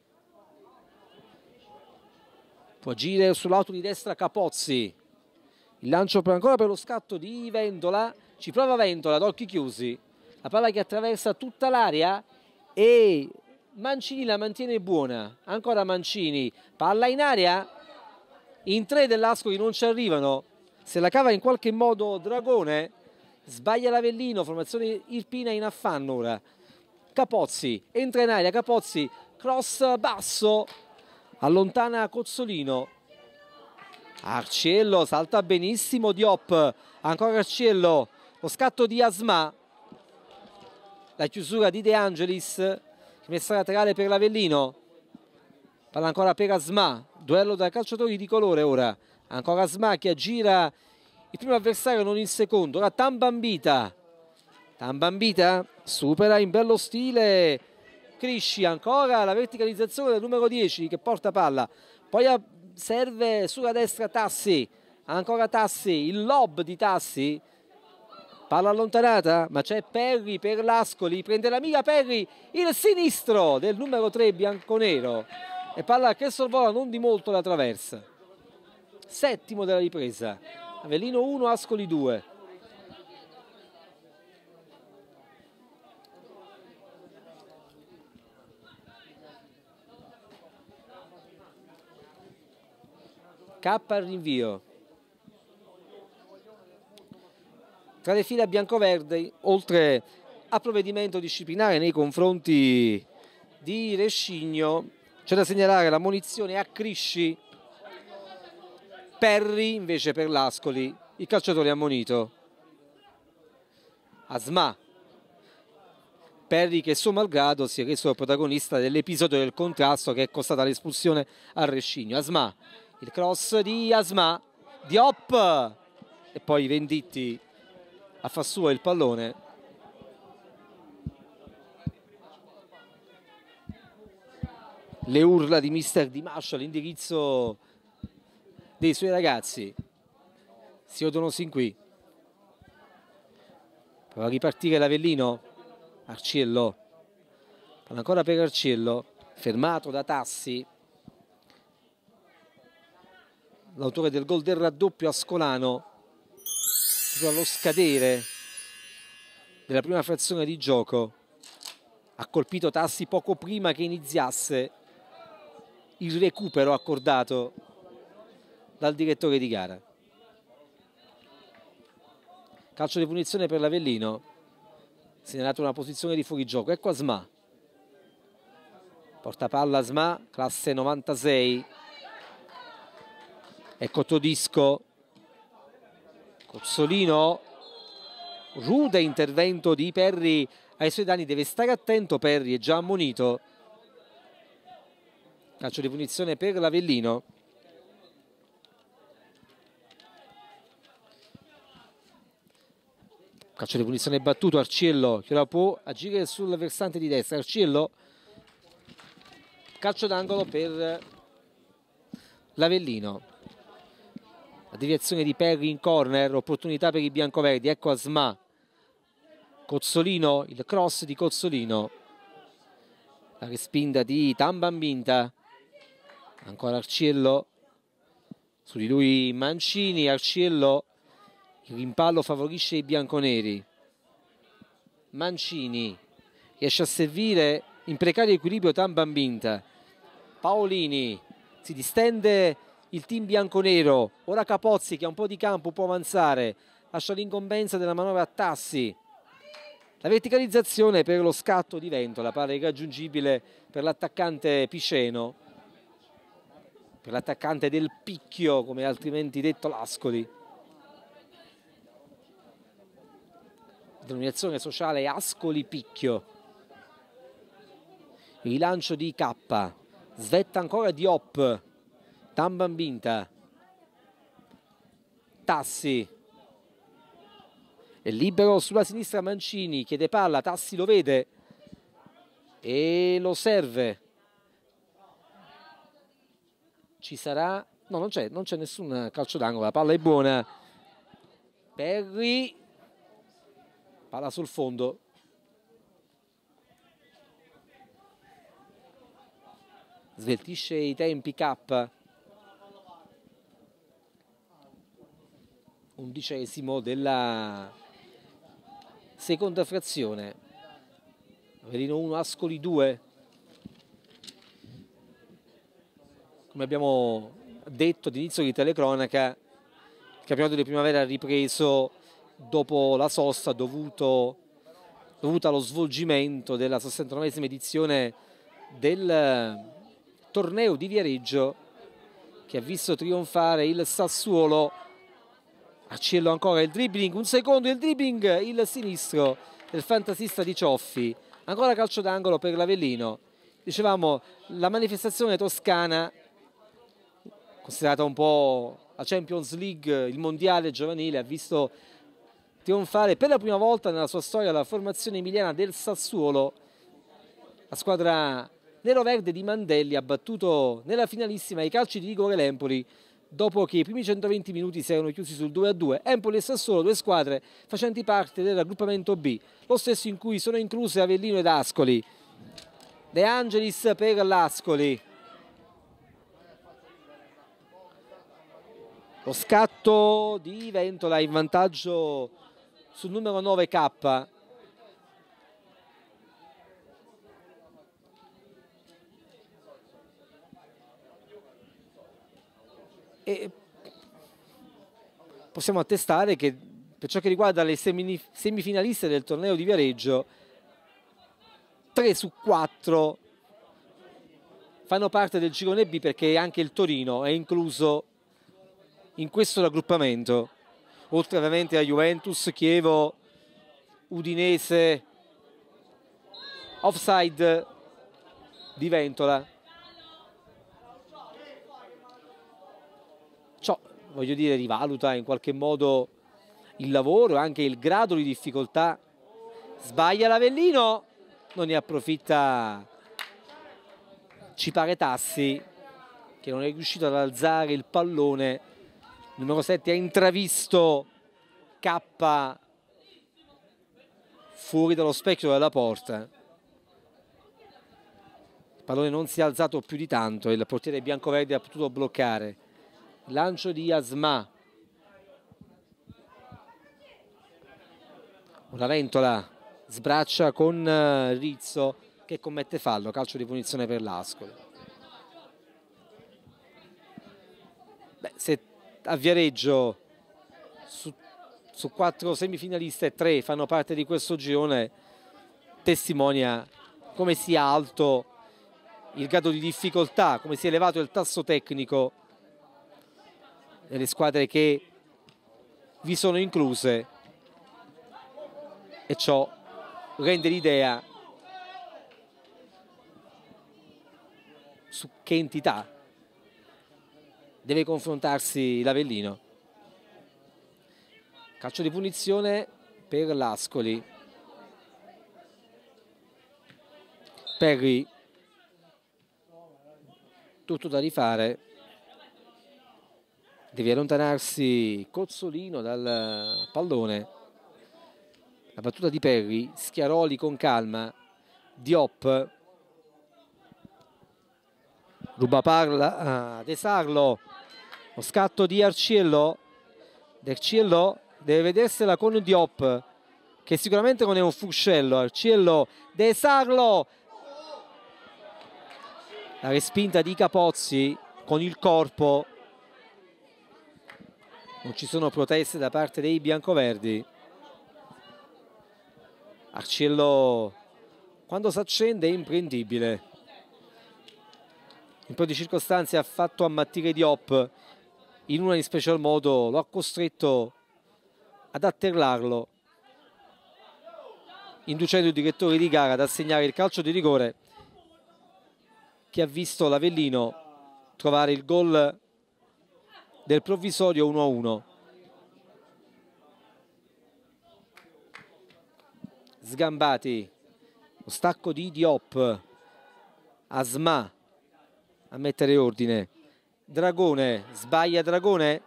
può agire sul lato di destra Capozzi, il lancio per ancora per lo scatto di Ventola, ci prova Ventola ad occhi chiusi, la palla che attraversa tutta l'area e Mancini la mantiene buona, ancora Mancini, palla in area, in tre dell'Ascoli non ci arrivano, se la cava in qualche modo Dragone, sbaglia l'Avellino, formazione irpina in affanno ora. Capozzi, entra in area, Capozzi, cross basso, allontana Cozzolino. Arciello, salta benissimo Diop, ancora Arciello, lo scatto di Asma, la chiusura di De Angelis, messa laterale per l'Avellino, palla ancora per Asma, duello da calciatori di colore ora, ancora Asma che aggira il primo avversario, non il secondo. Ora Tambambita, Tambambita supera in bello stile Crisci, ancora la verticalizzazione del numero dieci che porta palla, poi serve sulla destra Tassi, ancora Tassi, il lob di Tassi, palla allontanata, ma c'è Perri per l'Ascoli, prende la mira Perri, il sinistro del numero tre bianconero, e palla che sorvola non di molto la traversa. Settimo della ripresa, Avellino uno, Ascoli due. K al rinvio. Tra le file biancoverde, oltre a provvedimento disciplinare nei confronti di Rescigno, c'è da segnalare la munizione a Crisci. Perri invece per l'Ascoli, il calciatore ammonito. Asma, Perri che suo malgrado si è reso protagonista dell'episodio del contrasto che è costata l'espulsione a Rescigno. Asma, il cross di Asma, Diop, e poi Venditti a far suo il pallone. le urla di mister Di Mascio all'indirizzo dei suoi ragazzi. Si odono sin qui. Prova a ripartire l'Avellino. Arciello. Palla ancora per Arciello. Fermato da Tassi. L'autore del gol del raddoppio Ascolano. Proprio allo scadere della prima frazione di gioco. Ha colpito Tassi poco prima che iniziasse il recupero accordato dal direttore di gara. Calcio di punizione per l'Avellino. Segnalato una posizione di fuorigioco. Ecco Asmà. Porta palla Asmà, classe novantasei. Ecco Todisco. Cozzolino. Rude intervento di Perri ai suoi danni. Deve stare attento Perri, è già ammonito. Calcio di punizione per l'Avellino. Calcio di punizione battuto. Arciello che la può agire sul versante di destra. Arciello. Calcio d'angolo per l'Avellino. La deviazione di Perri in corner. Opportunità per i biancoverdi. Ecco Asmà. Cozzolino. Il cross di Cozzolino. La respinta di Tambambinta. Ancora Arciello. Su di lui Mancini. Arciello. Il rimpallo favorisce i bianconeri. Mancini riesce a servire in precario equilibrio Tambambinta. Paolini. Si distende il team bianconero. Ora Capozzi che ha un po' di campo, può avanzare. Lascia l'incombenza della manovra a Tassi. La verticalizzazione per lo scatto di Ventola. Palla irraggiungibile per l'attaccante Piceno. Per l'attaccante del picchio, come altrimenti detto l'Ascoli. Denominazione sociale Ascoli Picchio. Il rilancio di K. Svetta ancora Diop. Tambambinta. Tassi. È libero sulla sinistra Mancini. Chiede palla. Tassi lo vede. E lo serve. Ci sarà... No, non c'è non c'è nessun calcio d'angolo. La palla è buona. Perri. Palla sul fondo. Sveltisce i tempi K. Undicesimo della seconda frazione. Avellino uno, Ascoli due. Come abbiamo detto all'inizio di telecronaca, il campionato di primavera ha ripreso dopo la sosta dovuto, dovuta allo svolgimento della sessantanovesima edizione del torneo di Viareggio, che ha visto trionfare il Sassuolo. Arciello ancora il dribbling, un secondo il dribbling, il sinistro del fantasista di Cioffi. Ancora calcio d'angolo per l'Avellino. Dicevamo, la manifestazione toscana, considerata un po' la Champions League, il mondiale giovanile, ha visto trionfare per la prima volta nella sua storia la formazione emiliana del Sassuolo. La squadra nero-verde di Mandelli ha battuto nella finalissima i calci di rigore l'Empoli, dopo che i primi centoventi minuti si erano chiusi sul due a due. Empoli e Sassuolo, due squadre facenti parte del raggruppamento B, lo stesso in cui sono incluse Avellino ed Ascoli. De Angelis per l'Ascoli. Lo scatto di Ventola in vantaggio sul numero nove K. E possiamo attestare che per ciò che riguarda le semifinaliste del torneo di Viareggio, tre su quattro fanno parte del girone B, perché anche il Torino è incluso in questo raggruppamento, oltre ovviamente a Juventus, Chievo, Udinese. Offside di Ventola. Ciò, voglio dire, rivaluta in qualche modo il lavoro e anche il grado di difficoltà. Sbaglia l'Avellino, non ne approfitta Ci pare Tassi, che non è riuscito ad alzare il pallone. Numero sette ha intravisto K fuori dallo specchio della porta. Il pallone non si è alzato più di tanto, il portiere biancoverde ha potuto bloccare. Lancio di Asma. Una Ventola sbraccia con Rizzo che commette fallo, calcio di punizione per l'Ascoli. Beh, se a Viareggio su, su quattro semifinaliste tre fanno parte di questo girone, testimonia come sia alto il grado di difficoltà, come sia elevato il tasso tecnico nelle squadre che vi sono incluse, e ciò rende l'idea su che entità deve confrontarsi l'Avellino. Calcio di punizione per l'Ascoli. Perri, tutto da rifare, deve allontanarsi Cozzolino dal pallone. La battuta di Perri, Schiaroli con calma, Diop, ruba palla a De Sarlo, lo scatto di Arciello, Arciello deve vedersela con Diop, che sicuramente non è un fuscello. Arciello, De Sarlo, la respinta di Capozzi con il corpo, non ci sono proteste da parte dei biancoverdi. Arciello, quando si accende, è imprendibile. In un po' di circostanze ha fatto ammattire Diop, in una in special modo lo ha costretto ad atterrarlo, inducendo il direttore di gara ad assegnare il calcio di rigore che ha visto l'Avellino trovare il gol del provvisorio uno a uno. Sgambati, lo stacco di Diop, Asma a mettere ordine. Dragone, sbaglia Dragone,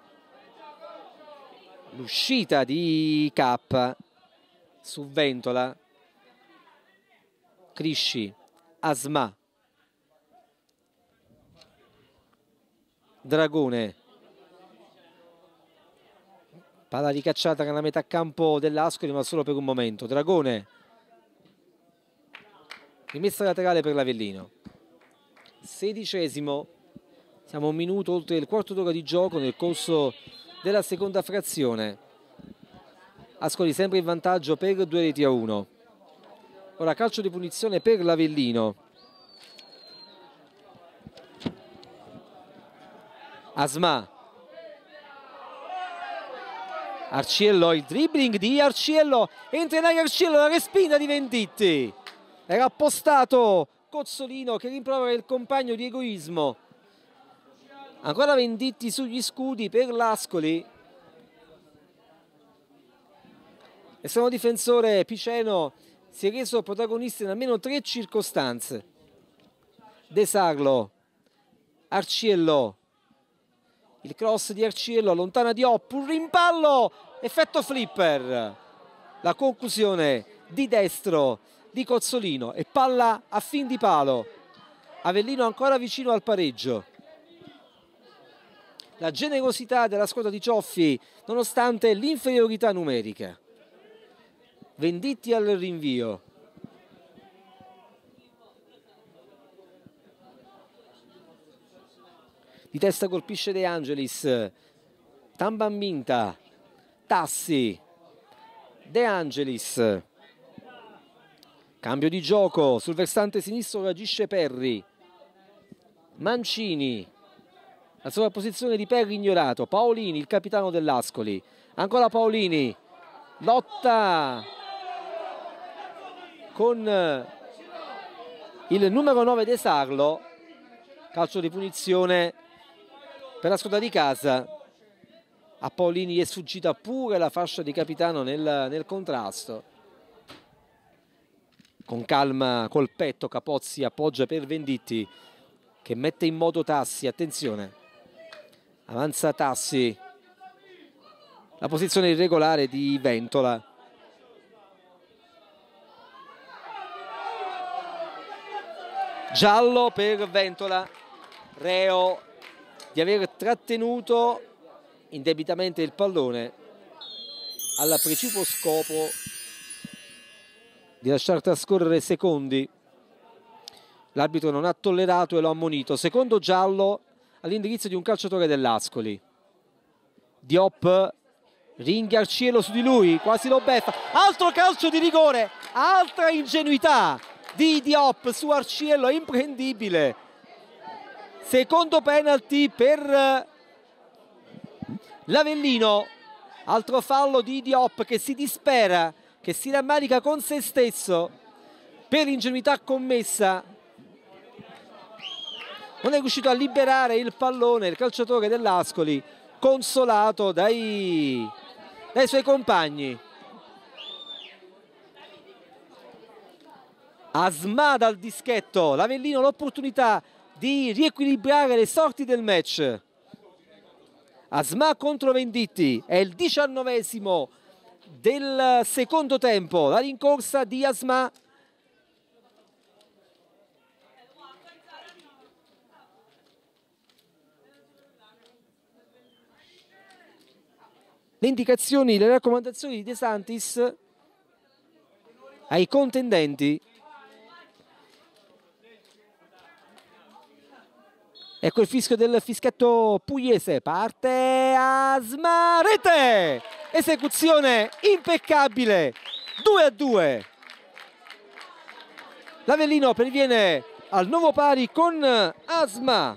l'uscita di K su Ventola. Crisci, Asma, Dragone, palla ricacciata nella metà campo dell'Ascoli, ma solo per un momento. Dragone, rimessa laterale per l'Avellino. Sedicesimo, siamo un minuto oltre il quarto d'ora di gioco nel corso della seconda frazione. Ascoli sempre in vantaggio per due reti a uno. Ora calcio di punizione per l'Avellino. Asma, Arciello, il dribbling di Arciello, entra in aria Arciello, la respinta di Venditti, era appostato Cozzolino che rimprovera il compagno di egoismo. Ancora Venditti sugli scudi per l'Ascoli. L'estremo difensore Piceno si è reso protagonista in almeno tre circostanze. De Sarlo, Arciello, il cross di Arciello allontana Diop, un rimpallo, effetto flipper, la conclusione di destro di Cozzolino e palla a fin di palo. Avellino ancora vicino al pareggio. La generosità della squadra di Cioffi nonostante l'inferiorità numerica. Venditti al rinvio. Di testa colpisce De Angelis, Tambamminta, Tassi, De Angelis, cambio di gioco, sul versante sinistro reagisce Perri, Mancini, la sovrapposizione di Perri ignorato, Paolini, il capitano dell'Ascoli, ancora Paolini, lotta con il numero nove De Sarlo, calcio di punizione per la squadra di casa. A Paolini è sfuggita pure la fascia di capitano nel, nel contrasto. Con calma col petto Capozzi appoggia per Venditti. che mette in moto Tassi, attenzione, avanza Tassi, la posizione irregolare di Ventola. Giallo per Ventola, reo di aver trattenuto indebitamente il pallone al precipuo scopo di lasciar trascorrere secondi. L'arbitro non ha tollerato e lo ha ammonito. Secondo giallo all'indirizzo di un calciatore dell'Ascoli. Diop, ringhia Arciello su di lui, quasi lo beffa. Altro calcio di rigore, altra ingenuità di Diop su Arciello, è imprendibile. Secondo penalty per l'Avellino, altro fallo di Diop che si dispera, che si rammarica con se stesso per l'ingenuità commessa. Non è riuscito a liberare il pallone il calciatore dell'Ascoli, consolato dai, dai suoi compagni. Asma dal dischetto, l'Avellino l'opportunità di riequilibrare le sorti del match. Asma contro Venditti, è il diciannovesimo del secondo tempo, la rincorsa di Asma. Le indicazioni, le raccomandazioni di De Santis ai contendenti. Ecco il fischio del fischietto pugliese, parte Asma, rete! Esecuzione impeccabile, due a due. L'Avellino perviene al nuovo pari con Asma.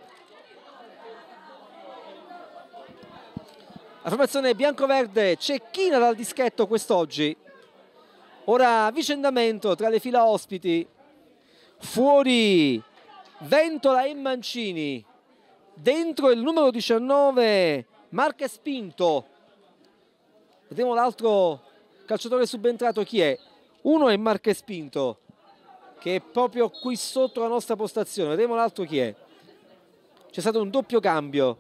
La formazione biancoverde cecchina dal dischetto quest'oggi. Ora avvicendamento tra le fila ospiti. Fuori Ventola e Mancini, dentro il numero diciannove Marques Pinto. Vediamo l'altro calciatore subentrato chi è. Uno è Marques Pinto, che è proprio qui sotto la nostra postazione. Vediamo l'altro chi è. C'è stato un doppio cambio.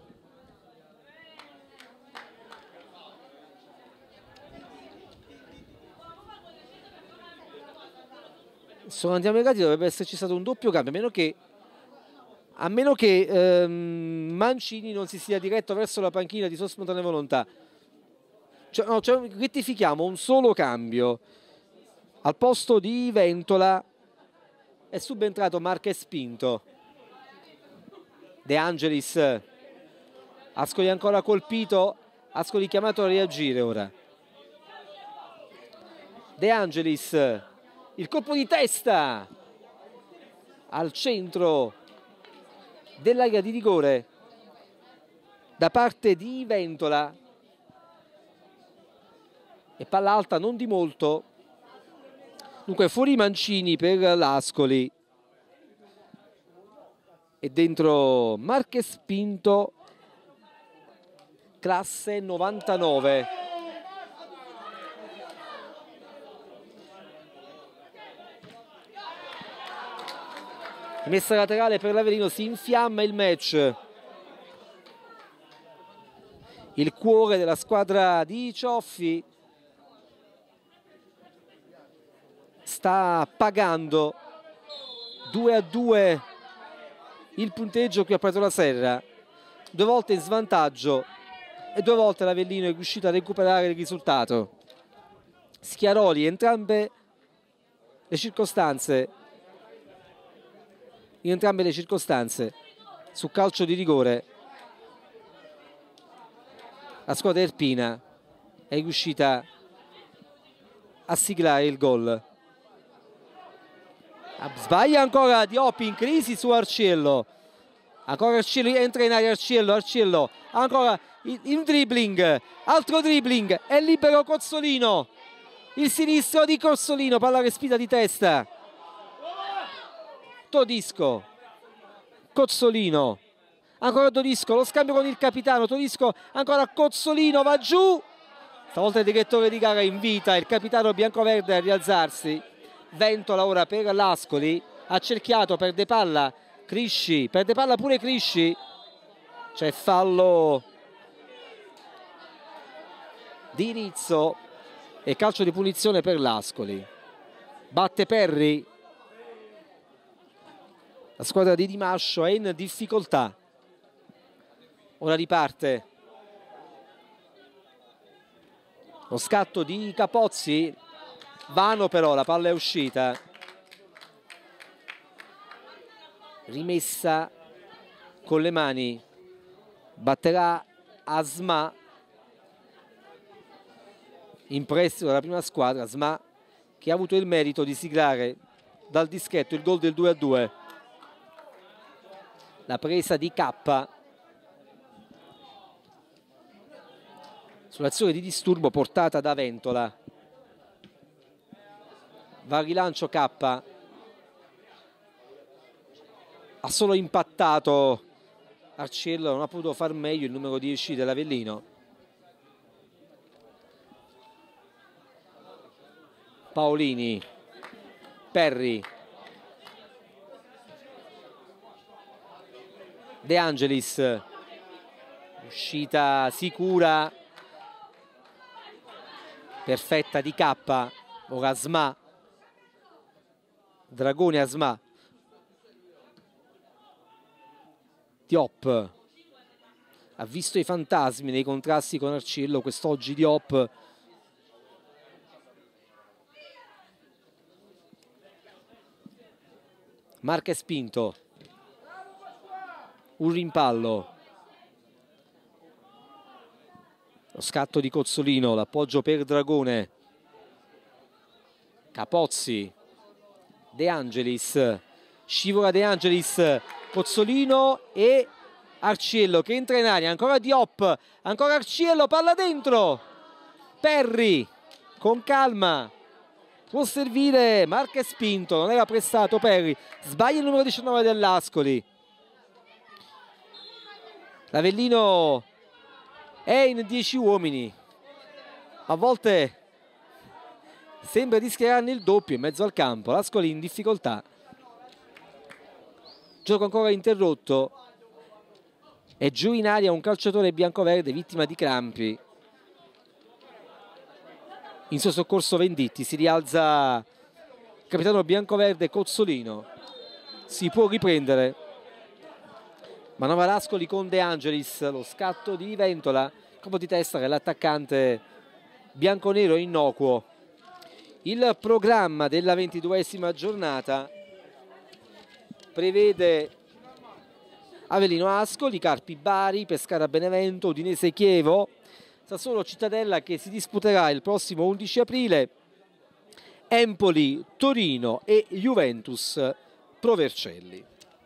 Sono antiammericati, dovrebbe esserci stato un doppio cambio, a meno che a meno che ehm, Mancini non si sia diretto verso la panchina di sua spontanea volontà. Cioè, no, cioè, rettifichiamo, un solo cambio. Al posto di Ventola è subentrato Marques Pinto. De Angelis, Ascoli ancora colpito, Ascoli chiamato a reagire ora. De Angelis, il colpo di testa al centro dell'area di rigore da parte di Ventola, e palla alta non di molto. Dunque fuori Mancini per l'Ascoli e dentro Marques Pinto, classe novantanove. Messa laterale per l'Avellino, si infiamma il match. Il cuore della squadra di Cioffi sta pagando. Due a due il punteggio qui a Pratola Serra, due volte in svantaggio e due volte l'Avellino è riuscito a recuperare il risultato. Schiaroli, entrambe le circostanze in entrambe le circostanze su calcio di rigore. La squadra erpina è riuscita a siglare il gol. Sbaglia ancora Diop, in crisi su Arciello. Ancora Arciello, entra in area Arciello, Arciello ancora in dribbling, altro dribbling, è libero Cozzolino, il sinistro di Cozzolino, palla respinta di testa. Todisco, Cozzolino, ancora Todisco, lo scambio con il capitano, Todisco ancora Cozzolino, va giù, stavolta il direttore di gara invita il capitano biancoverde a rialzarsi. Ventola ora per l'Ascoli, accerchiato, perde palla Crisci, perde palla pure Crisci, c'è fallo di Rizzo e calcio di punizione per l'Ascoli. Batte Perri, la squadra di Di Mascio è in difficoltà. Ora riparte lo scatto di Capozzi, vano però, la palla è uscita. Rimessa con le mani, batterà Asma, in prestito dalla prima squadra. Asma che ha avuto il merito di siglare dal dischetto il gol del due a due. La presa di K sull'azione di disturbo portata da Ventola. Va al rilancio K, ha solo impattato Arciello, non ha potuto far meglio il numero dieci dell'Avellino. Paolini, Perri, De Angelis, uscita sicura, perfetta di K. Ora Asma, Dragoni Asma, Diop ha visto i fantasmi nei contrasti con Arciello quest'oggi. Diop Marquez Pinto, un rimpallo, lo scatto di Cozzolino, l'appoggio per Dragone, Capozzi, De Angelis, scivola De Angelis, Cozzolino e Arciello che entra in aria, ancora Diop, ancora Arciello, palla dentro, Perri con calma, può servire Marquez Pinto, non era prestato Perri, sbaglia il numero diciannove dell'Ascoli. L'Avellino è in dieci uomini, a volte sembra di schierarne il doppio in mezzo al campo. L'Ascoli in difficoltà, gioco ancora interrotto e giù in aria un calciatore biancoverde vittima di crampi. In suo soccorso Venditti, si rialza il capitano biancoverde Cozzolino, si può riprendere. Manovra l'Ascoli con De Angelis, lo scatto di Ventola, colpo di testa dell'attaccante bianconero innocuo. Il programma della ventiduesima giornata prevede Avellino Ascoli, Carpi Bari, Pescara Benevento, Udinese Chievo, Sassuolo Cittadella che si disputerà il prossimo undici aprile, Empoli, Torino e Juventus Pro Vercelli.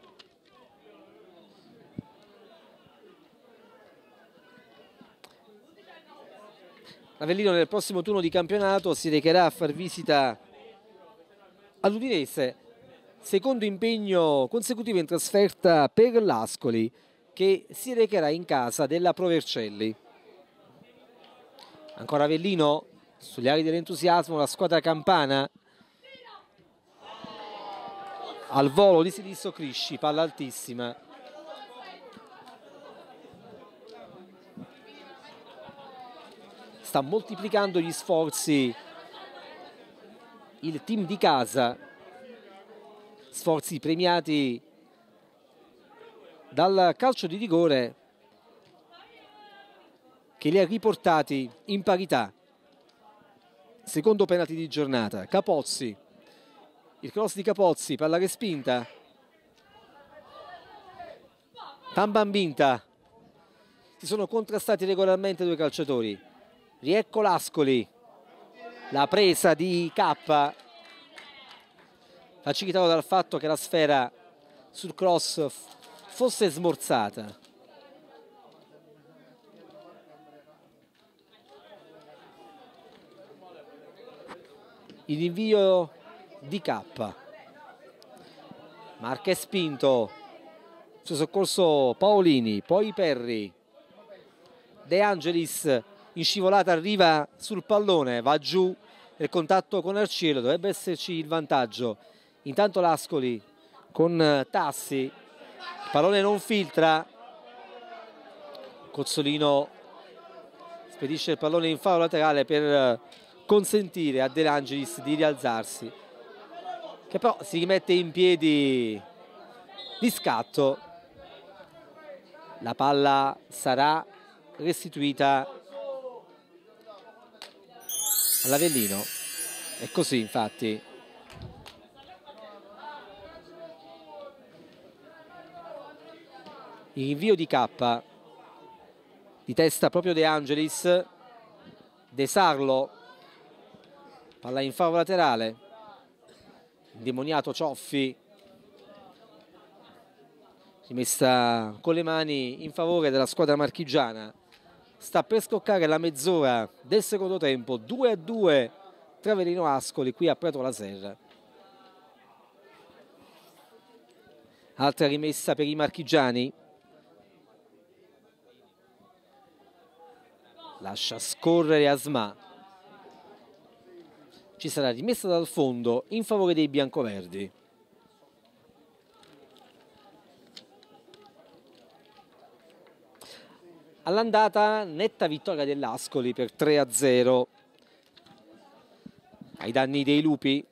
L'Avellino nel prossimo turno di campionato si recherà a far visita all'Udinese, secondo impegno consecutivo in trasferta per l'Ascoli che si recherà in casa della Pro Vercelli. Ancora Avellino sugli ali dell'entusiasmo, la squadra campana al volo di Sidisso Crisci, palla altissima, sta moltiplicando gli sforzi il team di casa, sforzi premiati dal calcio di rigore che li ha riportati in parità. Secondo penalty di giornata, Capozzi, il cross di Capozzi, palla respinta, Tambambinta, si sono contrastati regolarmente due calciatori. Riecco l'Ascoli, la presa di K, facilitato dal fatto che la sfera sul cross fosse smorzata. Il invio di K, Marquez Pinto, suo soccorso Paolini, poi Perri, De Angelis in scivolata arriva sul pallone, va giù nel contatto con Arciello, dovrebbe esserci il vantaggio. Intanto l'Ascoli con Tassi Il pallone non filtra, Cozzolino spedisce il pallone in fallo laterale per consentire a De Angelis di rialzarsi, che però si rimette in piedi di scatto. La palla sarà restituita all'Avellino. È così, infatti. Il rinvio di K, di testa proprio De Angelis, De Sarlo, palla in fallo laterale, indemoniato Cioffi, rimessa con le mani in favore della squadra marchigiana. Sta per scoccare la mezz'ora del secondo tempo, due a due tra Avellino Ascoli qui a Prato la Serra. Altra rimessa per i marchigiani, lascia scorrere Asma, ci sarà rimessa dal fondo in favore dei biancoverdi. All'andata netta vittoria dell'Ascoli per tre a zero ai danni dei lupi.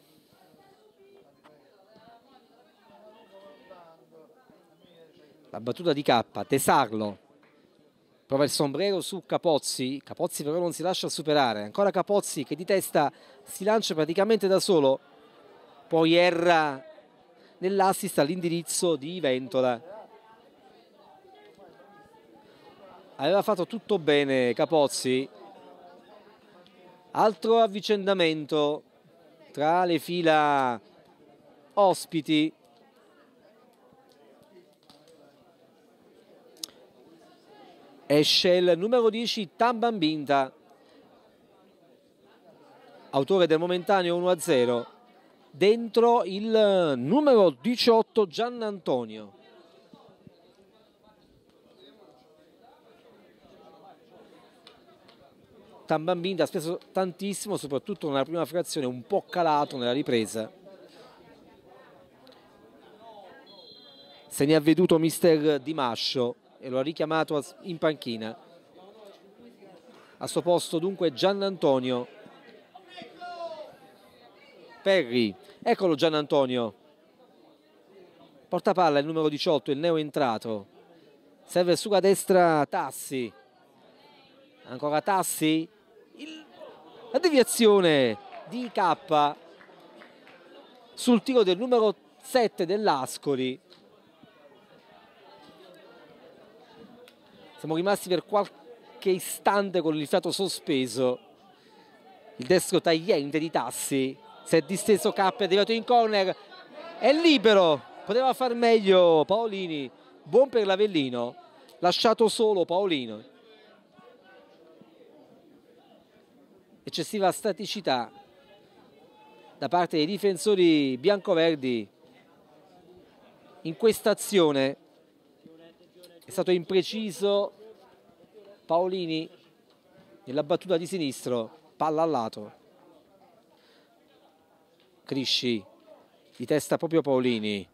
La battuta di K, Tesarlo prova il sombrero su Capozzi, Capozzi però non si lascia superare, ancora Capozzi che di testa si lancia praticamente da solo, poi erra nell'assist all'indirizzo di Ventola. Aveva fatto tutto bene Capozzi. Altro avvicendamento tra le fila ospiti. Esce il numero dieci Tambambinta, autore del momentaneo uno a zero. Dentro il numero diciotto Giannantonio. Tambambinta ha speso tantissimo, soprattutto nella prima frazione, un po' calato nella ripresa. Se ne è avveduto mister Di Mascio e lo ha richiamato in panchina. A suo posto dunque Giannantonio. Perri, eccolo Giannantonio. Porta palla il numero diciotto, il neo entrato. Serve sulla destra Tassi. Ancora Tassi. Il... La deviazione di K sul tiro del numero sette dell'Ascoli. Siamo rimasti per qualche istante con il fiato sospeso. Il destro tagliente di Tassi. Si è disteso K, è arrivato in corner. È libero. Poteva far meglio Paolini. Buon per l'Avellino. Lasciato solo Paolino. Eccessiva staticità da parte dei difensori biancoverdi in questa azione. È stato impreciso Paolini nella battuta di sinistro, palla al lato. Crisci, di testa proprio Paolini.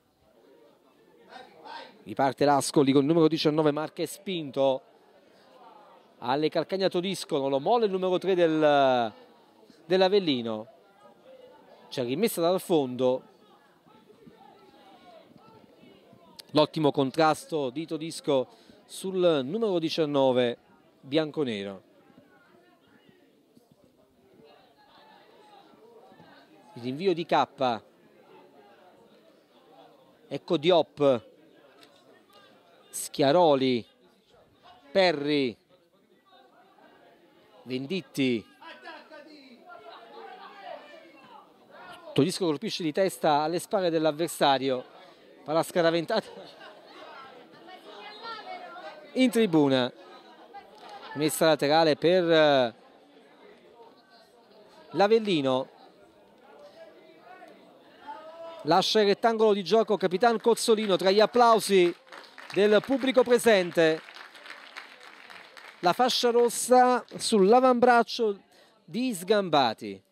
Riparte l'Ascoli con il numero diciannove Marquez Pinto. Alle calcagna Todisco, non lo molla il numero tre del, dell'Avellino. C'è rimessa dal fondo. L'ottimo contrasto di Todisco sul numero diciannove bianconero. Il rinvio di K. Ecco Diop. Schiaroli. Perri. Venditti. Todisco colpisce di testa alle spalle dell'avversario. Palla scaraventata in tribuna. Messa laterale per l'Avellino. Lascia il rettangolo di gioco Capitan Cozzolino tra gli applausi del pubblico presente. La fascia rossa sull'avambraccio di Sgambati.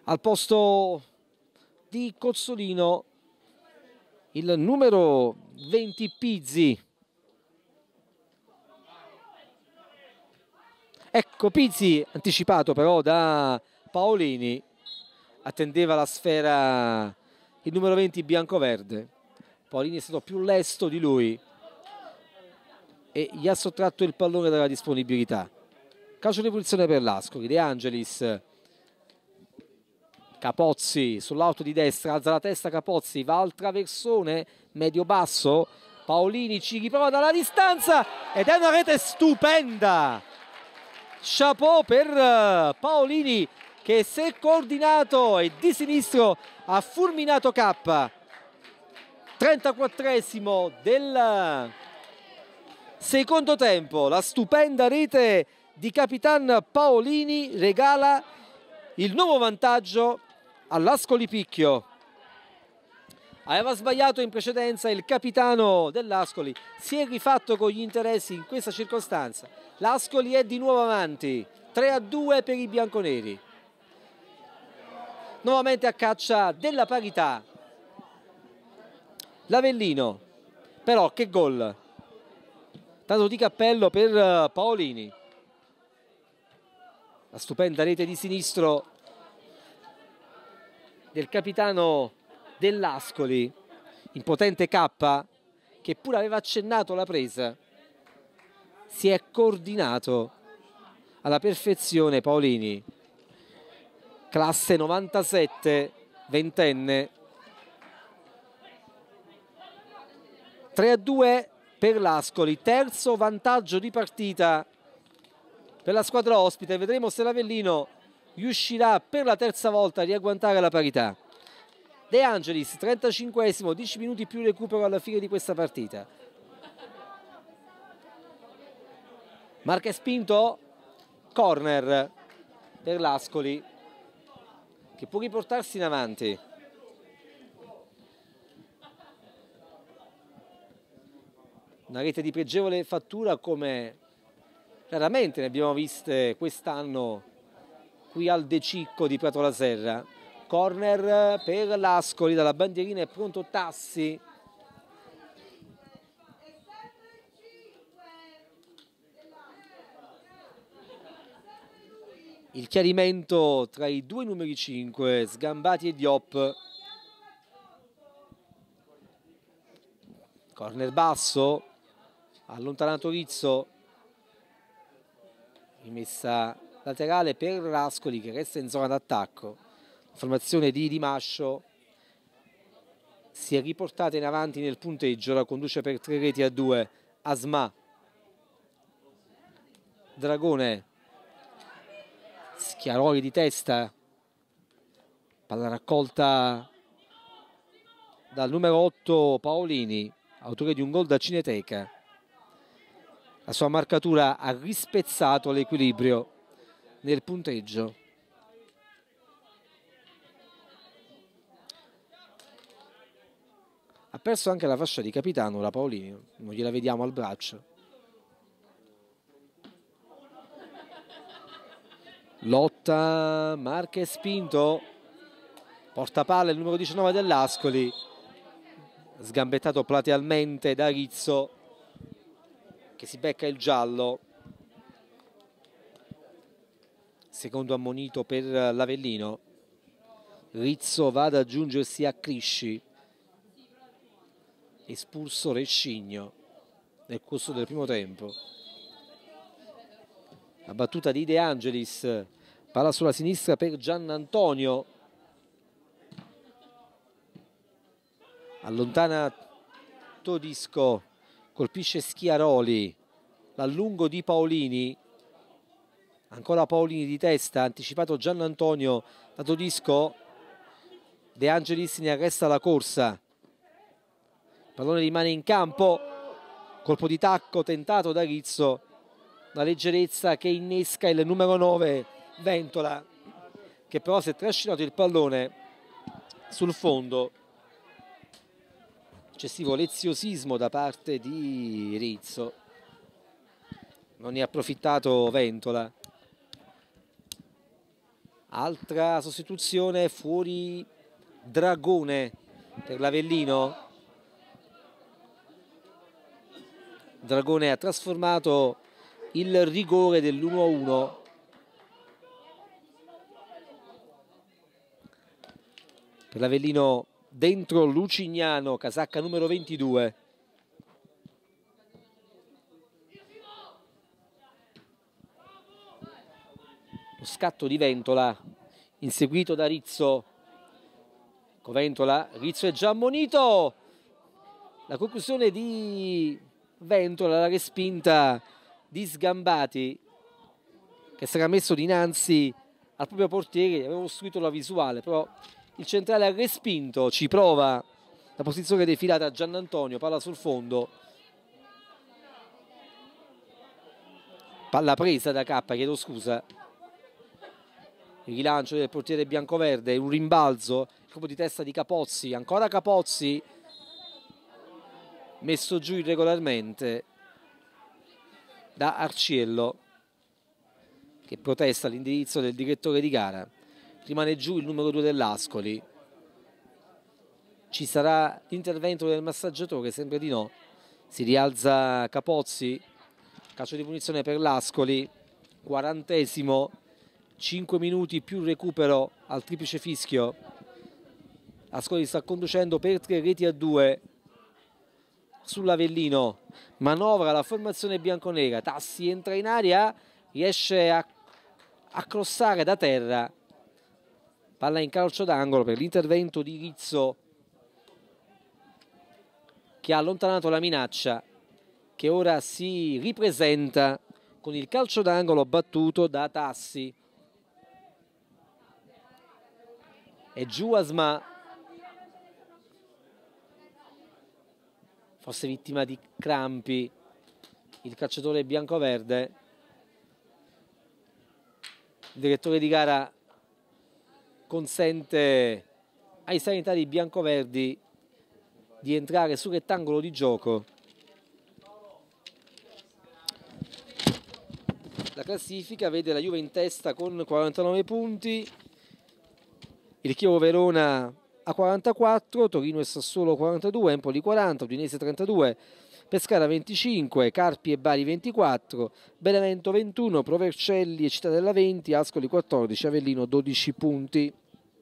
Al posto di Cozzolino il numero venti Pizzi. Ecco Pizzi, anticipato però da Paolini, attendeva la sfera il numero venti biancoverde. Paolini è stato più lesto di lui e gli ha sottratto il pallone dalla disponibilità. Calcio di punizione per l'Ascoli. De Angelis, Capozzi sull'auto di destra, alza la testa Capozzi, va al traversone medio basso, Paolini ci riprova dalla distanza ed è una rete stupenda. Chapeau per Paolini che si è coordinato e di sinistro ha fulminato K. trentaquattresimo del secondo tempo, la stupenda rete di Capitan Paolini regala il nuovo vantaggio all'Ascoli Picchio. Aveva sbagliato in precedenza il capitano dell'Ascoli, si è rifatto con gli interessi in questa circostanza. L'Ascoli è di nuovo avanti, tre a due per i bianconeri. Nuovamente a caccia della parità. L'Avellino, però che gol! Tanto di cappello per Paolini. La stupenda rete di sinistro del capitano dell'Ascoli, impotente K, che pure aveva accennato la presa. Si è coordinato alla perfezione Paolini, classe novantasette, ventenne. tre a due per l'Ascoli, terzo vantaggio di partita per la squadra ospite. Vedremo se l'Avellino riuscirà per la terza volta a riagguantare la parità. De Angelis, trentacinquesimo, dieci minuti più recupero alla fine di questa partita. Marquez Pinto, corner per l'Ascoli, che può riportarsi in avanti. Una rete di pregevole fattura come raramente ne abbiamo viste quest'anno qui al De Cicco di Prato la Serra. Corner per l'Ascoli, dalla bandierina è pronto Tassi. Il chiarimento tra i due numeri cinque, Sgambati e Diop. Corner basso, allontanato Rizzo. Rimessa laterale per l'Ascoli che resta in zona d'attacco. Formazione di Di Mascio si è riportata in avanti nel punteggio, la conduce per tre reti a due. Asma, Dragone, Schiaroli di testa, palla raccolta dal numero otto Paolini, autore di un gol da Cineteca. La sua marcatura ha rispezzato l'equilibrio nel punteggio. Ha perso anche la fascia di capitano la Paolini, non gliela vediamo al braccio. Lotta Marquez Pinto, portapalla il numero diciannove dell'Ascoli, sgambettato platealmente da Rizzo che si becca il giallo. Secondo ammonito per l'Avellino. Rizzo va ad aggiungersi a Crisci, espulso Rescigno nel corso del primo tempo. La battuta di De Angelis, palla sulla sinistra per Giannantonio, allontana Todisco, colpisce Schiaroli, l'allungo di Paolini, ancora Paolini di testa, anticipato Giannantonio da Todisco. De Angelis ne arresta la corsa, il pallone rimane in campo, colpo di tacco tentato da Rizzo, una leggerezza che innesca il numero nove Ventola, che però si è trascinato il pallone sul fondo. Eccessivo leziosismo da parte di Rizzo, non ne ha approfittato Ventola. Altra sostituzione, fuori Dragone per l'Avellino. Dragone ha trasformato il rigore dell'uno a uno. Per l'Avellino dentro Lucignano, casacca numero ventidue. Lo scatto di Ventola, inseguito da Rizzo. Ecco Ventola, Rizzo è già ammonito. La conclusione di Ventola, la respinta di Sgambati, che sarà messo dinanzi al proprio portiere. Aveva costruito la visuale, però il centrale ha respinto. Ci prova la posizione defilata a Giannantonio, palla sul fondo. Palla presa da K, chiedo scusa. Il rilancio del portiere biancoverde, un rimbalzo, il colpo di testa di Capozzi, ancora Capozzi, messo giù irregolarmente da Arciello, che protesta l'indirizzo del direttore di gara. Rimane giù il numero due dell'Ascoli. Ci sarà l'intervento del massaggiatore? Sembra di no. Si rialza Capozzi, calcio di punizione per l'Ascoli, quarantesimo. cinque minuti più recupero al triplice fischio. Ascoli sta conducendo per tre reti a due sull'Avellino. Manovra la formazione bianconera. Tassi entra in aria, riesce a, a crossare da terra. Palla in calcio d'angolo per l'intervento di Rizzo, che ha allontanato la minaccia, che ora si ripresenta con il calcio d'angolo battuto da Tassi. E giù Asma, forse vittima di crampi, il calciatore biancoverde. Il direttore di gara consente ai sanitari biancoverdi di entrare sul rettangolo di gioco. La classifica vede la Juve in testa con quarantanove punti, il Chievo Verona a quarantaquattro, Torino e Sassuolo quarantadue, Empoli quaranta, Udinese trentadue, Pescara venticinque, Carpi e Bari ventiquattro, Benevento ventuno, Provercelli e Cittadella venti, Ascoli quattordici, Avellino dodici punti.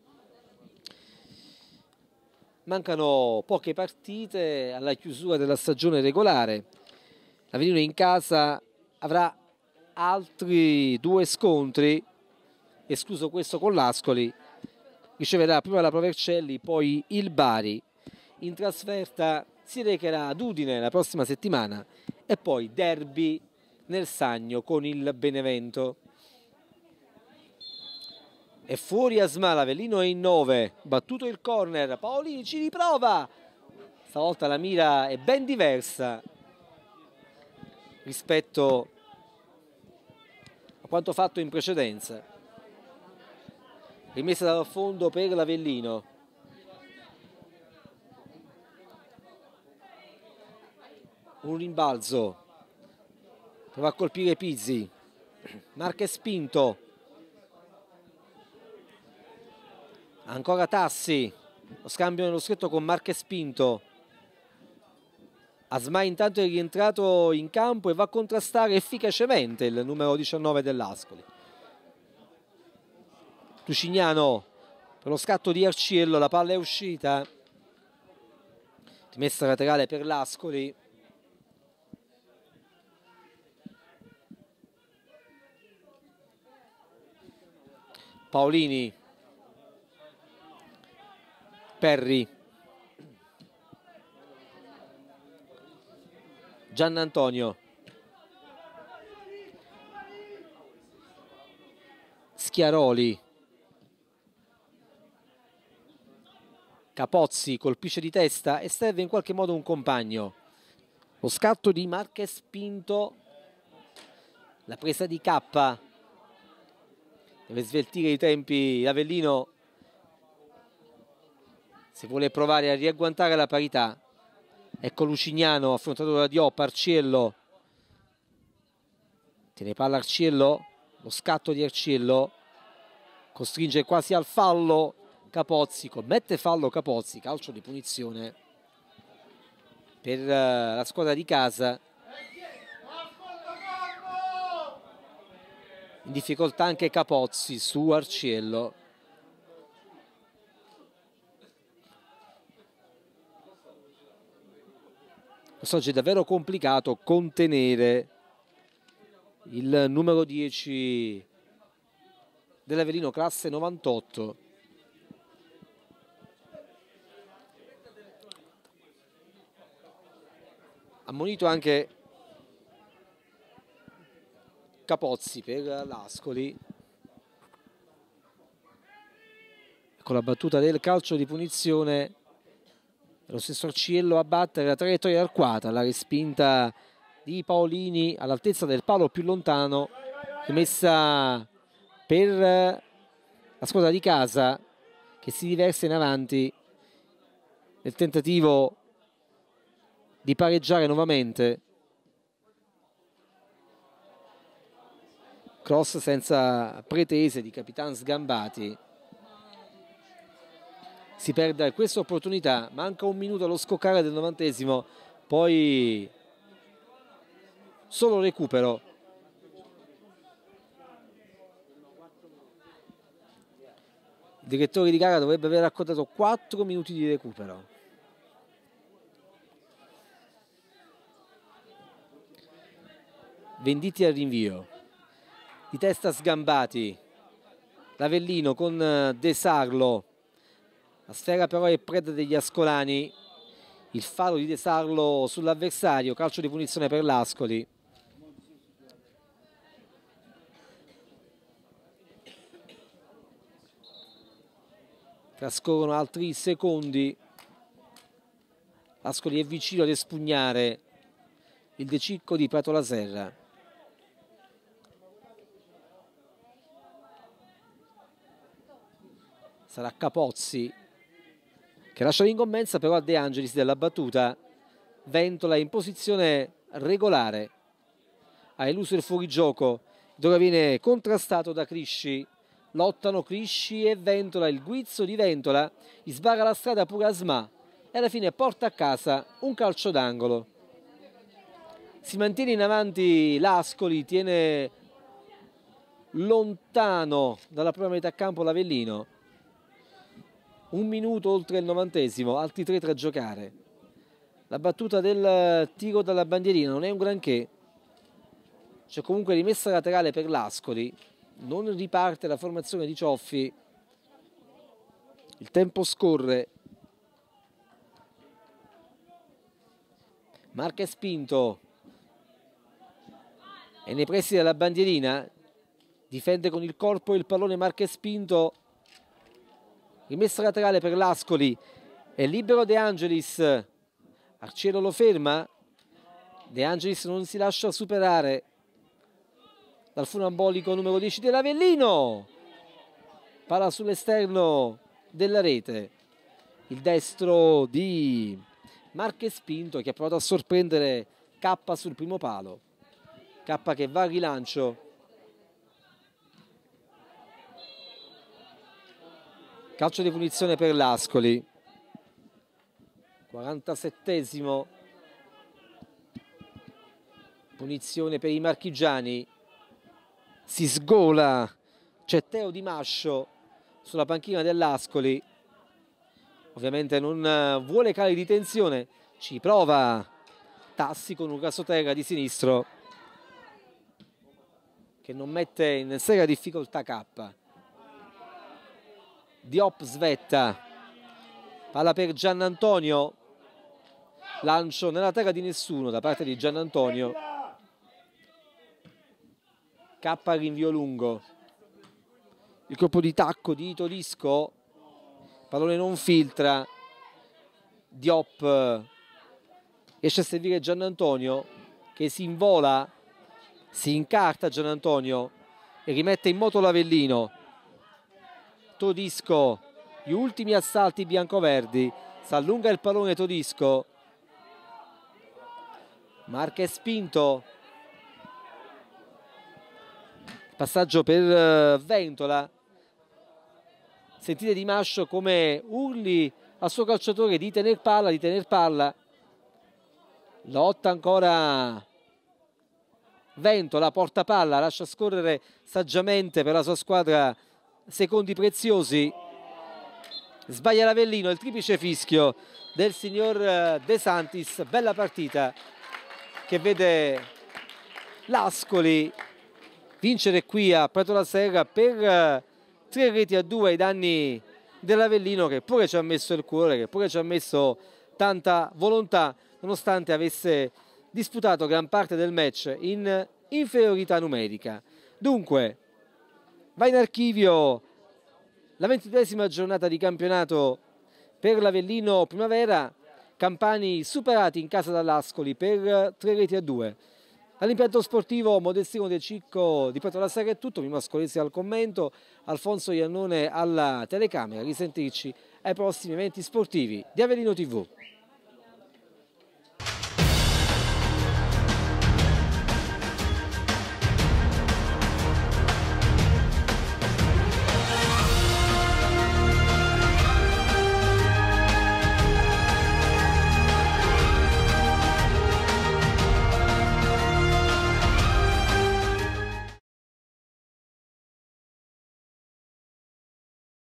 Mancano poche partite alla chiusura della stagione regolare. L'Avellino in casa avrà altri due scontri, escluso questo con l'Ascoli. Riceverà prima la Provercelli, poi il Bari. In trasferta si recherà ad Udine la prossima settimana e poi derby nel Sannio con il Benevento. E fuori Asma, l'Avellino è in nove, battuto il corner, Paolini ci riprova. Stavolta la mira è ben diversa rispetto a quanto fatto in precedenza. Rimessa dal fondo per l'Avellino. Un rimbalzo. Prova a colpire Pizzi. Marquez spinto. Ancora Tassi. Lo scambio nello stretto con Marquez Pinto. Asma intanto è rientrato in campo e va a contrastare efficacemente il numero diciannove dell'Ascoli. Lucignano per lo scatto di Arciello, la palla è uscita. Rimessa laterale per l'Ascoli. Paolini. Perri. Giannantonio. Schiaroli. Capozzi colpisce di testa e serve in qualche modo un compagno. Lo scatto di Marquez Pinto. La presa di K. Deve sveltire i tempi l'Avellino. Se vuole provare a riagguantare la parità. Ecco Lucignano affrontato da Diop, Arciello. Tiene palla Arciello. Lo scatto di Arciello. costringe quasi al fallo Capozzi, commette fallo Capozzi, calcio di punizione per la squadra di casa. In difficoltà anche Capozzi su Arciello. Quest'oggi è davvero complicato contenere il numero dieci dell'Avellino, classe novantotto. Ammonito anche Capozzi per l'Ascoli, con la battuta del calcio di punizione lo stesso Arciello a battere la traiettoria arcuata, la respinta di Paolini all'altezza del palo più lontano, rimessa per la squadra di casa che si diversa in avanti nel tentativo di pareggiare nuovamente. Cross senza pretese di Capitan Sgambati. Si perde questa opportunità, manca un minuto allo scoccare del novantesimo, poi solo recupero. Il direttore di gara dovrebbe aver accordato quattro minuti di recupero. Venditti al rinvio, di testa Sgambati, l'Avellino con De Sarlo. La sfera però è preda degli ascolani, il fallo di De Sarlo sull'avversario, calcio di punizione per l'Ascoli. Trascorrono altri secondi, l'Ascoli è vicino ad espugnare il De Cicco di Pratola Serra. Sarà Capozzi che lascia l'incombenza però a De Angelis della battuta. Ventola in posizione regolare, ha eluso il fuorigioco, dove viene contrastato da Crisci. Lottano Crisci e Ventola, il guizzo di Ventola gli sbarra la strada pure a Sma e alla fine porta a casa un calcio d'angolo. Si mantiene in avanti l'Ascoli, tiene lontano dalla propria metà campo l'Avellino. Un minuto oltre il novantesimo, altri tre tra giocare. La battuta del tiro dalla bandierina non è un granché. C'è comunque rimessa laterale per l'Ascoli. Non riparte la formazione di Cioffi. Il tempo scorre. Marquez Pinto è nei pressi della bandierina. Difende con il corpo il pallone Marquez Pinto. Rimessa laterale per l'Ascoli, è libero De Angelis, Arciello lo ferma, De Angelis non si lascia superare dal funambolico numero dieci dell'Avellino, palla sull'esterno della rete, il destro di Marquez Pinto che ha provato a sorprendere K sul primo palo, K che va al rilancio. Calcio di punizione per l'Ascoli. quarantasettesimo. Punizione per i marchigiani. Si sgola. C'è Teo Di Mascio sulla panchina dell'Ascoli. Ovviamente non vuole cali di tensione. Ci prova Tassi con un rasoterra di sinistro che non mette in seria difficoltà K. Diop svetta, palla per Giannantonio, lancio nella terra di nessuno da parte di Giannantonio. K rinvio lungo, il colpo di tacco di Todisco, pallone non filtra, Diop riesce a servire Giannantonio che si invola, si incarta Giannantonio e rimette in moto l'Avellino. Todisco, gli ultimi assalti biancoverdi, si allunga il pallone Todisco, Marquez Pinto, passaggio per Ventola, Sentite Di Mascio come urli al suo calciatore di tener palla, di tener palla. Lotta ancora Ventola, porta palla, lascia scorrere saggiamente per la sua squadra secondi preziosi. Sbaglia l'Avellino, il triplice fischio del signor De Santis. Bella partita che vede l'Ascoli vincere qui a Prato la Serra per tre reti a due ai danni dell'Avellino, che pure ci ha messo il cuore, che pure ci ha messo tanta volontà, nonostante avesse disputato gran parte del match in inferiorità numerica. Dunque, va in archivio la ventiduesima giornata di campionato per l'Avellino Primavera. Campani superati in casa dall'Ascoli per tre reti a due. Dall'impianto sportivo Modestino De Cicco di Prato la Serra è tutto. Mimo Ascolesi al commento, Alfonso Iannone alla telecamera. Risentirci ai prossimi eventi sportivi di Avellino tivù.